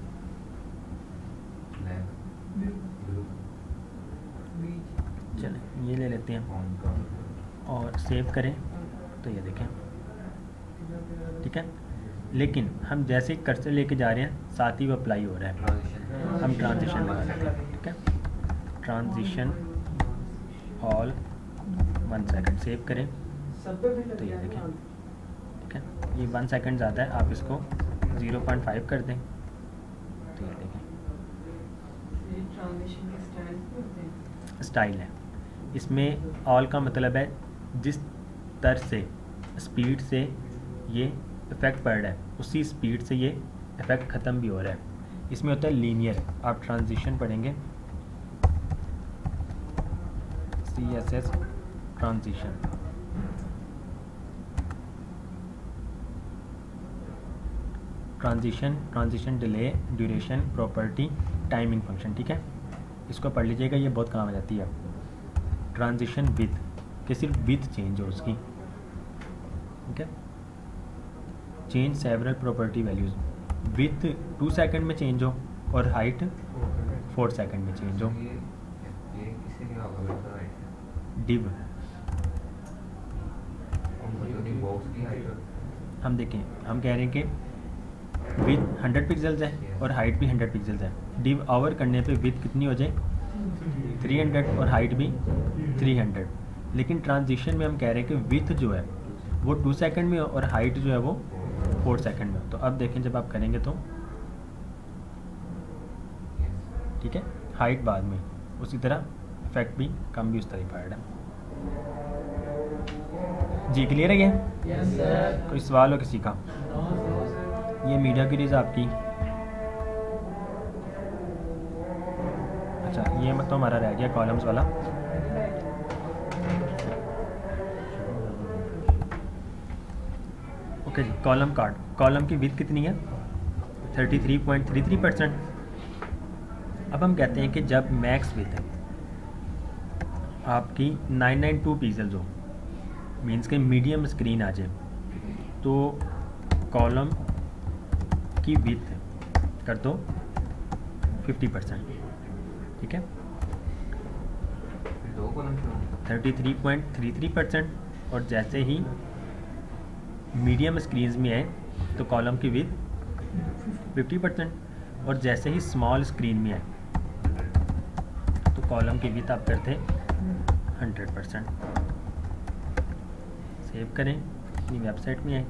चलें ये ले लेते हैं और सेव करें तो ये देखें, ठीक है। लेकिन हम जैसे ही कर्सर लेके जा रहे हैं साथ ही वो अप्लाई हो रहा है। हम ट्रांजिशन लगा लेते हैं, ठीक है। Transition all one second, save करें तो ये देखें, ठीक है। ये वन सेकंड ज़्यादा है, आप इसको ज़ीरो पॉइंट फाइव कर दें तो ये देखें स्टाइल है। इसमें ऑल का मतलब है जिस तरह से स्पीड से ये इफ़ेक्ट पड़ रहा है उसी स्पीड से ये इफ़ेक्ट ख़त्म भी हो रहा है। इसमें होता है लीनियर। आप ट्रांजिशन पढ़ेंगे, C S S transition. Transition, transition delay, duration, property, timing function, ठीक है, इसको पढ़ लीजिएगा, ये बहुत काम आ जाती है। ट्रांजिशन विथ, कि सिर्फ विथ चेंज हो उसकी, ठीक है। Change several property values, width two second में चेंज हो और हाइट फोर सेकंड में चेंज हो। ये ये किससे क्या होगा बेटा राइट? डिव, मतलब बॉक्स की हाइट हम देखें, हम कह रहे हैं कि विथ हंड्रेड पिक्सल्स है और हाइट भी हंड्रेड पिक्सल्स है। डिव आवर करने पे विथ कितनी हो जाए थ्री हंड्रेड और हाइट भी थ्री हंड्रेड। लेकिन ट्रांजिशन में हम कह रहे हैं कि विथ जो है वो टू सेकंड में और हाइट जो है वो फोर सेकंड में। तो अब देखें जब आप करेंगे तो ठीक है, हाइट बाद में, उसी तरह इफेक्ट भी कम भी उस तरह पार्ट है। जी क्लियर है ये? Yes sir. कोई सवाल हो किसी का? ये मीडिया क्वेरीज आपकी, अच्छा ये मतलब हमारा रह गया कॉलम्स वाला। ओके जी, कॉलम कार्ड, कॉलम की विड्थ कितनी है thirty three point three three percent. अब हम कहते हैं कि जब मैक्स विड्थ आपकी नाइन नाइन टू पिक्सल्स हो, मीन्स के मीडियम स्क्रीन आ जाए, तो कॉलम की विड्थ कर दो फिफ्टी परसेंट, ठीक है। दो कॉलम क्यों? Thirty three point three three percent, और जैसे ही मीडियम स्क्रीन्स में आए तो कॉलम की विड्थ फिफ्टी परसेंट, और जैसे ही स्मॉल स्क्रीन में आए तो कॉलम की विड्थ आप करते हंड्रेड परसेंट। सेव करें, अपनी वेबसाइट में आए,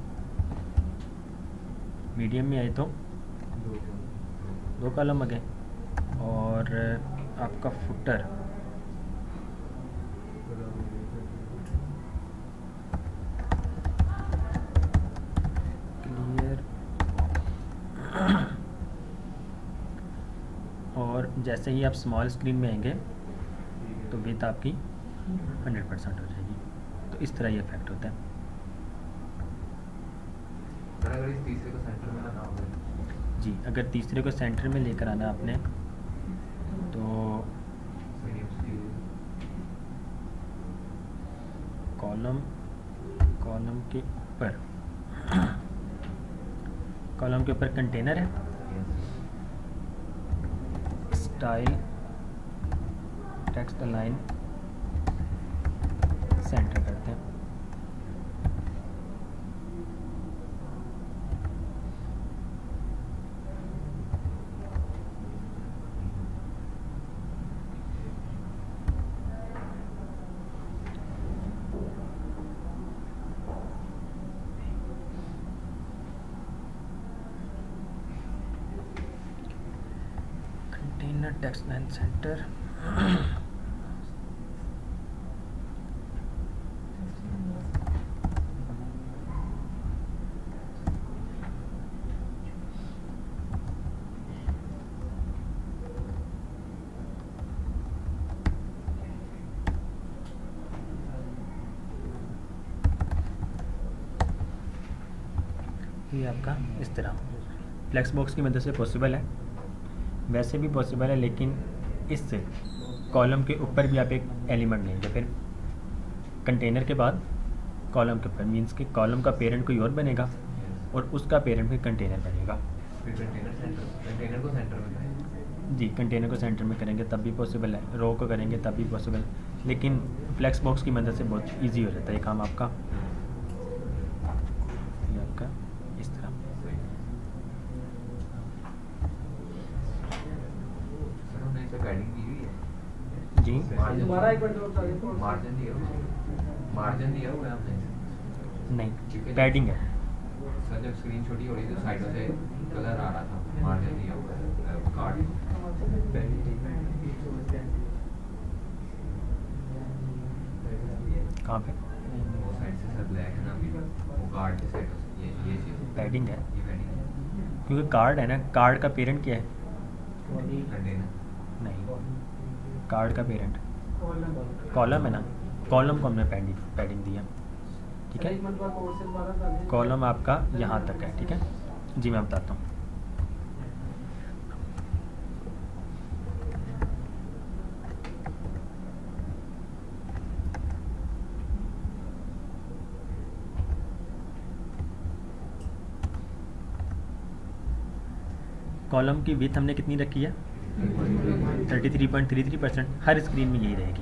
मीडियम में आए तो दो कॉलम आ गए, और आपका फुटर क्लियर, और जैसे ही आप स्मॉल स्क्रीन में आएंगे तो विड्थ आपकी हंड्रेड परसेंट हो जाएगी। तो इस तरह ये इफेक्ट होता है। अगर इस तीसरे को सेंटर में लाना होगा जी, अगर तीसरे को सेंटर में लेकर आना आपने तो मीडियम स्क्रीन कॉलम, कॉलम के ऊपर कॉलम के ऊपर कंटेनर है, स्टाइल टेक्स्ट अलाइन सेंटर करते हैं। कंटेनर टेक्स्ट लाइन सेंटर, ये आपका इस तरह फ्लेक्स बॉक्स की मदद से पॉसिबल है, वैसे भी पॉसिबल है, लेकिन इससे कॉलम के ऊपर भी आप एक एलिमेंट लेंगे, फिर कंटेनर के बाद कॉलम के ऊपर, मींस कि कॉलम का पेरेंट कोई और बनेगा और उसका पेरेंट फिर कंटेनर बनेगा। फिर कंटेनर सेंटर, कंटेनर को सेंटर में करें। जी, कंटेनर को सेंटर में करेंगे तब भी पॉसिबल है, रो को करेंगे तब भी पॉसिबल, लेकिन फ्लेक्स बॉक्स की मदद से बहुत इजी हो जाता है ये काम आपका। ये आपका इस तरह। सर हमने इसे पैडिंग की हुई है जी दोबारा एक बार दो तो मार्जिन दिया हुआ मार्जिन दिया हुआ है हमने। नहीं, पैडिंग है। सर जब स्क्रीन छोटी हो रही थी तो साइडों से कलर आ रहा था, मार्जिन दिया हुआ है कार्ड। कहाँ पे? वो साइड से सर ब्लैक है ना अभी, वो कार्ड के साइडों से ये ये चीज़ पैडिंग है। ये पैडिंग है। क्योंकि कार्ड है ना, कार्ड का पेरेंट क्या है? कंटेनर नहीं, कार्ड का पेरेंट कॉलम है ना, कॉलम को हमने पैडिंग पैडिंग दिया, ठीक है। कॉलम आपका यहाँ तक है, ठीक है जी, मैं बताता हूँ। कॉलम की विड्थ हमने कितनी रखी है? Thirty three point three three percent. हर स्क्रीन में यही रहेगी।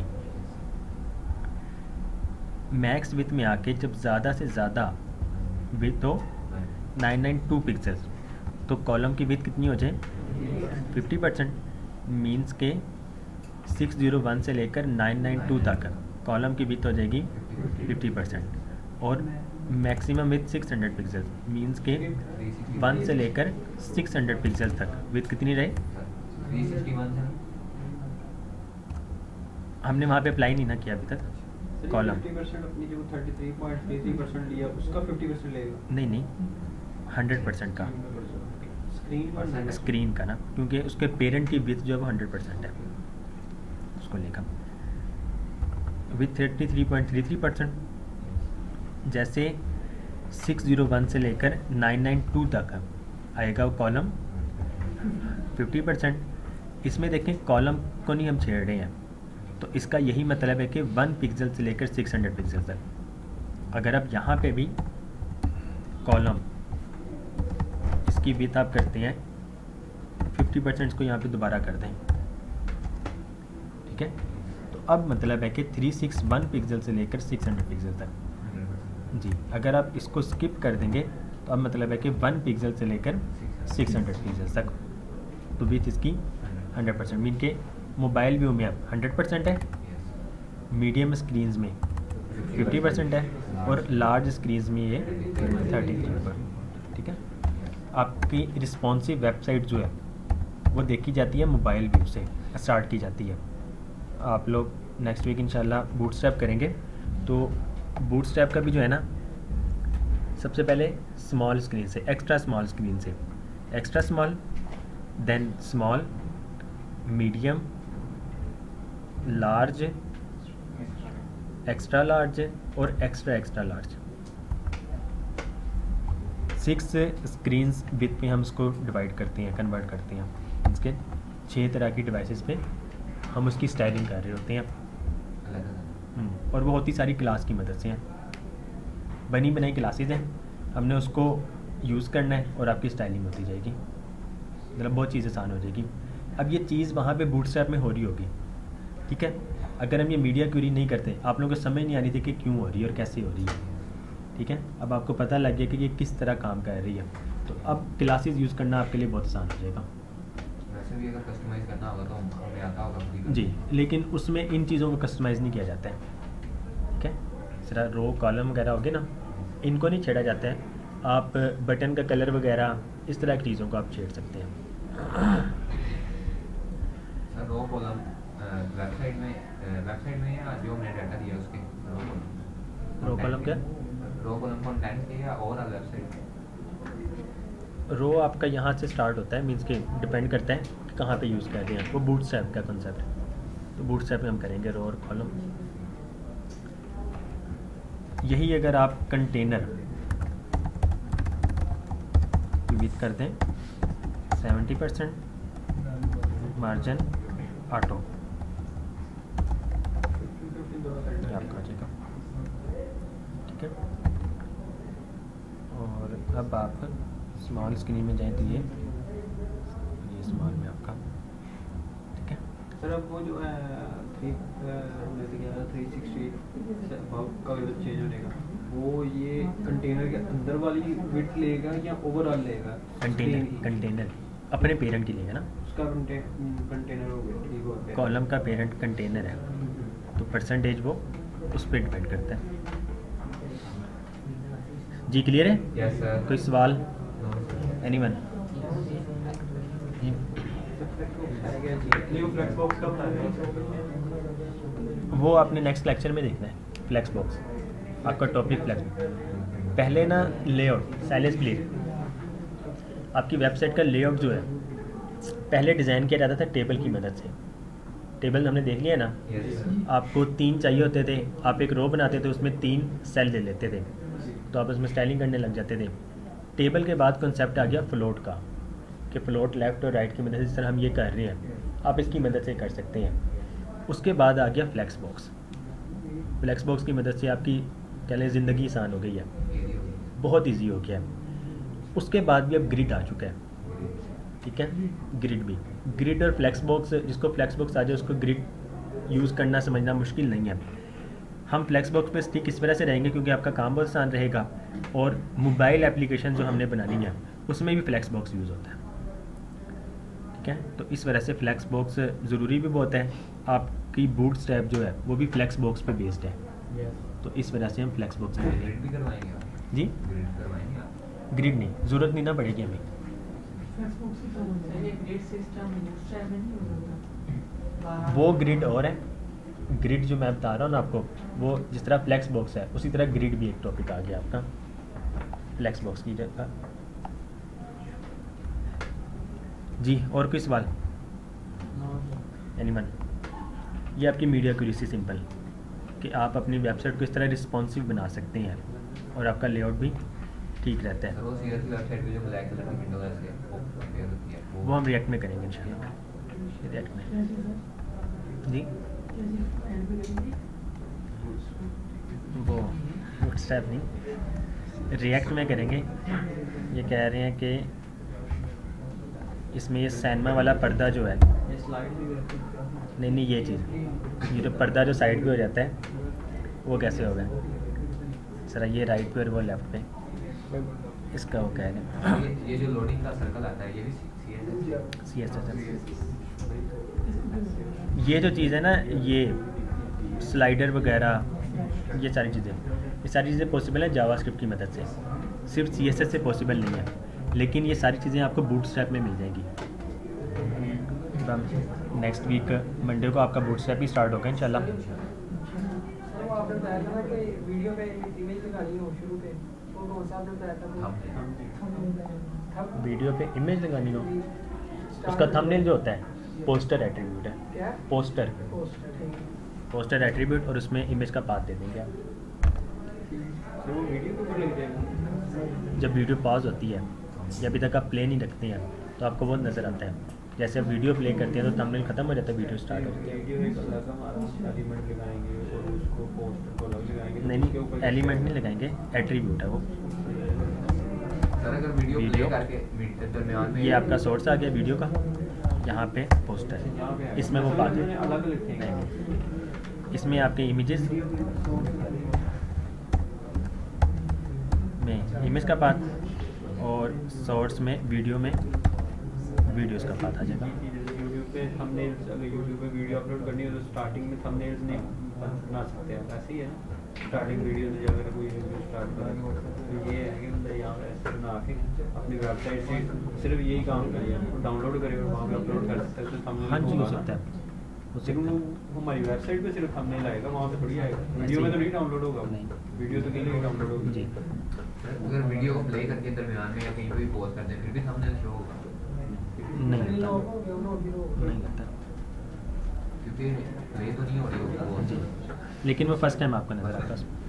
मैक्स विड्थ में आके जब ज़्यादा से ज़्यादा विड्थ हो नाइन नाइन टू पिक्सल्स, तो कॉलम की विड्थ कितनी हो जाए? Fifty percent. मीन्स के सिक्स ज़ीरो वन से लेकर नाइन नाइन टू तक कॉलम की विड्थ हो जाएगी फिफ्टी परसेंट। और maximum width six hundred pixel, means के वन से लेकर सिक्स हंड्रेड पिक्सल तक विथ कितनी रहे? थ्री सिक्सटी वन है। हमने वहाँ पे अप्लाई नहीं ना किया अभी तक कॉलम। फिफ्टी परसेंट अपनी जो thirty three point three three percent लिया उसका फिफ्टी परसेंट लेगा? नहीं नहीं, हंड्रेड परसेंट का स्क्रीन पर स्क्रीन का ना, क्योंकि उसके पेरेंट की विथ जो है वो हंड्रेड परसेंट है, उसको लेकर width thirty three point three three percent. जैसे सिक्स ज़ीरो वन से लेकर नाइन नाइन टू तक आएगा वो कॉलम फिफ्टी परसेंट। इसमें देखें कॉलम को नहीं हम छेड़ रहे हैं, तो इसका यही मतलब है कि वन पिक्सल से लेकर सिक्स हंड्रेड पिक्सल तक। अगर आप यहाँ पे भी कॉलम इसकी विड्थ आप करते हैं फिफ्टी परसेंट, को यहाँ पे दोबारा कर दें, ठीक है। तो अब मतलब है कि थ्री सिक्स वन पिक्सल से लेकर सिक्स हंड्रेड पिक्सल तक जी। अगर आप इसको स्किप कर देंगे तो अब मतलब है कि वन पिक्सल से लेकर सिक्स हंड्रेड पिक्सल तक, तो विथ इसकी हंड्रेड परसेंट। मीन के मोबाइल व्यू में अब हंड्रेड परसेंट है, मीडियम स्क्रीन्स में फिफ्टी परसेंट है, और लार्ज स्क्रीन्स में ये थर्टी थ्री पर, ठीक है। आपकी रिस्पॉन्सिव वेबसाइट जो है वो देखी जाती है मोबाइल व्यू से स्टार्ट की जाती है। आप लोग नेक्स्ट वीक इंशाल्लाह बूटस्ट्रैप करेंगे, तो बूटस्ट्रैप का भी जो है ना, सबसे पहले स्मॉल स्क्रीन से, एक्स्ट्रा स्मॉल स्क्रीन से, extra small, then small, medium, large, extra large और extra extra large. Six screens width में हम इसको डिवाइड करते हैं, कन्वर्ट करते हैं। इसके छः तरह की डिवाइसेस पे हम उसकी स्टाइलिंग कर रहे होते हैं, और वो होती सारी क्लास की मदद से हैं, बनी बनाई क्लासेस हैं, हमने उसको यूज़ करना है और आपकी स्टाइलिंग होती जाएगी, मतलब बहुत चीज़ आसान हो जाएगी। अब ये चीज़ वहाँ पे बूटस्ट्रैप में हो रही होगी, ठीक है। अगर हम ये मीडिया क्वेरी नहीं करते, आप लोगों को समझ नहीं आ रही थी कि क्यों हो रही है और कैसे हो रही है, ठीक है। अब आपको पता लग गया कि ये किस तरह काम कर रही है, तो अब क्लासेस यूज़ करना आपके लिए बहुत आसान हो जाएगा। वैसे भी अगर कस्टमाइज़ करना होगा तो हमें आता होगा खुद ही। जी, लेकिन उसमें इन चीज़ों को कस्टमाइज़ नहीं किया जाता है, ठीक है। सिर्फ रो कॉलम वगैरह हो गए ना, इनको नहीं छेड़ा जाता है। आप बटन का कलर वगैरह इस तरह की चीज़ों को आप छेड़ सकते हैं। सर रो कॉलम वेबसाइट में वेबसाइट में या जो हमने डाटा दिया उसके रो कॉलम क्या? रो कॉलम कंटेंट के या ओवरऑल वेबसाइट? रो आपका यहाँ से स्टार्ट होता है, मीन्स के डिपेंड करता है कि कहाँ पे यूज़ कर रहे हैं। वो बूटस्ट्रैप का कंसेप्ट है, तो बूटस्ट्रैप में हम करेंगे रो और कॉलम। यही अगर आप कंटेनर विथ कर दें सेवेंटी परसेंट मार्जिन ऑटो, आपका आ जाएगा, ठीक है। और अब आप स्मॉल स्क्रीन में जाए तो ये ये स्मॉल में आपका, ठीक है। सर अब वो जो है थ्री थ्री सिक्सटी का चेंज होने का, वो ये कंटेनर के अंदर वाली विड्थ लेगा या ओवरऑल लेगा? कंटेनर कंटेनर अपने पेरेंट की लेगा ना, उसका कंटेनर हो गया, ठीक हो गया। कॉलम का पेरेंट कंटेनर है, तो परसेंटेज वो उस पर डिपेंड करता है। जी क्लियर है? Yes sir. कोई सवाल? एनीवन? न्यू फ्लेक्स बॉक्स कब आएगा? वो आपने नेक्स्ट लेक्चर में देखना है। फ्लेक्स बॉक्स आपका टॉपिक फ्लेक्स, पहले ना लेआउट साइलेंस प्लेट, आपकी वेबसाइट का लेआउट जो है पहले डिज़ाइन किया जाता था टेबल की मदद से। टेबल हमने देख लिया ना, आपको तीन चाहिए होते थे, आप एक रो बनाते थे, उसमें तीन सेल ले लेते थे, तो आप उसमें स्टाइलिंग करने लग जाते थे। टेबल के बाद कॉन्सेप्ट आ गया फ्लोट का, कि फ्लोट लेफ़्ट और राइट की मदद से जिस तरह हम ये कर रहे हैं आप इसकी मदद से कर सकते हैं। उसके बाद आ गया फ्लैक्स बॉक्स। फ्लैक्स बॉक्स की मदद से आपकी कह लें ज़िंदगी आसान हो गई है, बहुत ईजी हो गया है। उसके बाद भी अब ग्रिड आ चुका है, ठीक है, ग्रिड भी। ग्रिड और फ्लैक्स बॉक्स, जिसको फ्लैक्स बॉक्स आ जाए उसको ग्रिड यूज़ करना समझना मुश्किल नहीं है। हम फ्लैक्स बॉक्स पे स्टिक इस वजह से रहेंगे क्योंकि आपका काम बहुत आसान रहेगा, और मोबाइल एप्लीकेशन जो हमने बनानी है उसमें भी फ्लैक्स बॉक्स यूज़ होता है, ठीक है। तो इस वजह से फ्लैक्स बॉक्स ज़रूरी भी बहुत है। आपकी बूटस्ट्रैप जो है वो भी फ्लैक्स बॉक्स पे बेस्ड है, तो इस वजह से हम फ्लैक्स बॉक्स ग्रिड करेंगे। भी करवाएंगे आप? जी, ग्रिड करवाएंगे आप? ग्रिड नहीं, ज़रूरत नहीं ना पड़ेगी हमें। वो ग्रिड और है, ग्रिड जो मैं बता रहा हूँ ना आपको, वो जिस तरह फ्लैक्स बॉक्स है उसी तरह ग्रिड भी एक टॉपिक आ गया आपका फ्लैक्स बॉक्स की जगह। जी, और कोई सवाल? एनीवन? ये आपकी मीडिया क्यूरेसी सिंपल, कि आप अपनी वेबसाइट को इस तरह रिस्पॉन्सिव बना सकते हैं और आपका लेआउट भी ठीक रहता है। सर वो सीएस की वेबसाइट पे जो ब्लैक कलर की विंडो है इसके वो कंपेयर होती है वो हम रिएक्ट में करेंगे इंशाल्लाह, रिएक्ट में। जी, वो बूटस्ट्रैप नहीं, रिएक्ट में करेंगे। ये कह रहे हैं कि इसमें ये सैनमा वाला पर्दा जो है, ये स्लाइड भी करती है। नहीं नहीं ये चीज़, ये जो पर्दा जो साइड पे हो जाता है वो कैसे होगा? सर ये राइट पे और वो लेफ्ट पे, इसका वो कह रहे हैं। ये ये जो लोडिंग का सर्कल आता है ये भी सीएस सी एस एस ये जो चीज़ है ना, ये स्लाइडर वगैरह, ये सारी चीज़ें, ये सारी चीज़ें पॉसिबल है जावास्क्रिप्ट की मदद से, सिर्फ सी एस एस से पॉसिबल नहीं है, लेकिन ये सारी चीज़ें आपको बूटस्ट्रैप में मिल जाएंगी। नेक्स्ट वीक मंडे को आपका बूटस्ट्रैप भी स्टार्ट होगा इंशाल्लाह। वो आपने बताया था ना कि वीडियो पे इमेज लगानी हो शुरू पे, वो कौन सा आपने बताया था? हम वीडियो पे इमेज लगानी हो, उसका थंबनेल जो होता है पोस्टर एट्रीब्यूट है, क्या? पोस्टर पोस्टर, ठीक है। पोस्टर एट्रीब्यूट, और उसमें इमेज का पाथ दे देंगे आप। तो वो वीडियो के ऊपर लग जाएगा। जब वीडियो पॉज होती है या अभी तक आप प्ले नहीं रखते हैं तो आपको वो नज़र आता है। जैसे आप वीडियो प्ले करते हैं तो थंबनेल खत्म हो जाता है, वीडियो स्टार्ट हो जाती है। वीडियो एक अलग हमारा एलिमेंट लगाएंगे और उसको पोस्टर को अलग लगाएंगे। नहीं नहीं, एलिमेंट नहीं लगाएंगे, एट्रीब्यूट है वो। सर अगर वीडियो प्ले वीडियो। करके वीड- दरमियान में ये आपका सोर्स आ गया वीडियो का, यहाँ पे पोस्टर है, इसमें वो पाथ है। अलग अलग थे। नहीं, इसमें आपके इमेजेस में इमेज का पाथ, और सोर्स में वीडियो में वीडियोस का पाथ आ जाएगा। यूट्यूब पे थंबनेल्स, अगर यूट्यूब पे वीडियो अपलोड करनी हो तो स्टार्टिंग में थंबनेल्स नहीं बना सकते हैं, ऐसे ही है ना। स्टार्टिंग वीडियो से अगर कोई वीडियो स्टार्ट करेंगे तो ये है कि मतलब यहाँ पे ऐसे बना के अपनी वेबसाइट से सिर्फ यही काम करिए, डाउनलोड करिए और वहाँ पे अपलोड कर सकते हैं। तो थंबनेल हाँ जी, हो होगा ना। सकता है, हो लेकिन सकता वो है। वो हमारी वेबसाइट पे सिर्फ थंबनेल आएगा, वहाँ पे थोड़ी आएगा। वीडियो में तो नहीं डाउनलोड होगा, नहीं। वीडियो तो कहीं नहीं डाउनलोड होगी। जी, अगर वीडियो को प्ले करके दरमियान में या कहीं पे भी पॉज करते हैं फिर भी थंबनेल शो होगा, नहीं लगता, लॉग हो गया, लॉग भी हो गया। नहीं लगता क्योंकि प्ले तो नहीं हो रही होगी जी, पॉज। लेकिन वो फर्स्ट टाइम आपको नज़र आता है।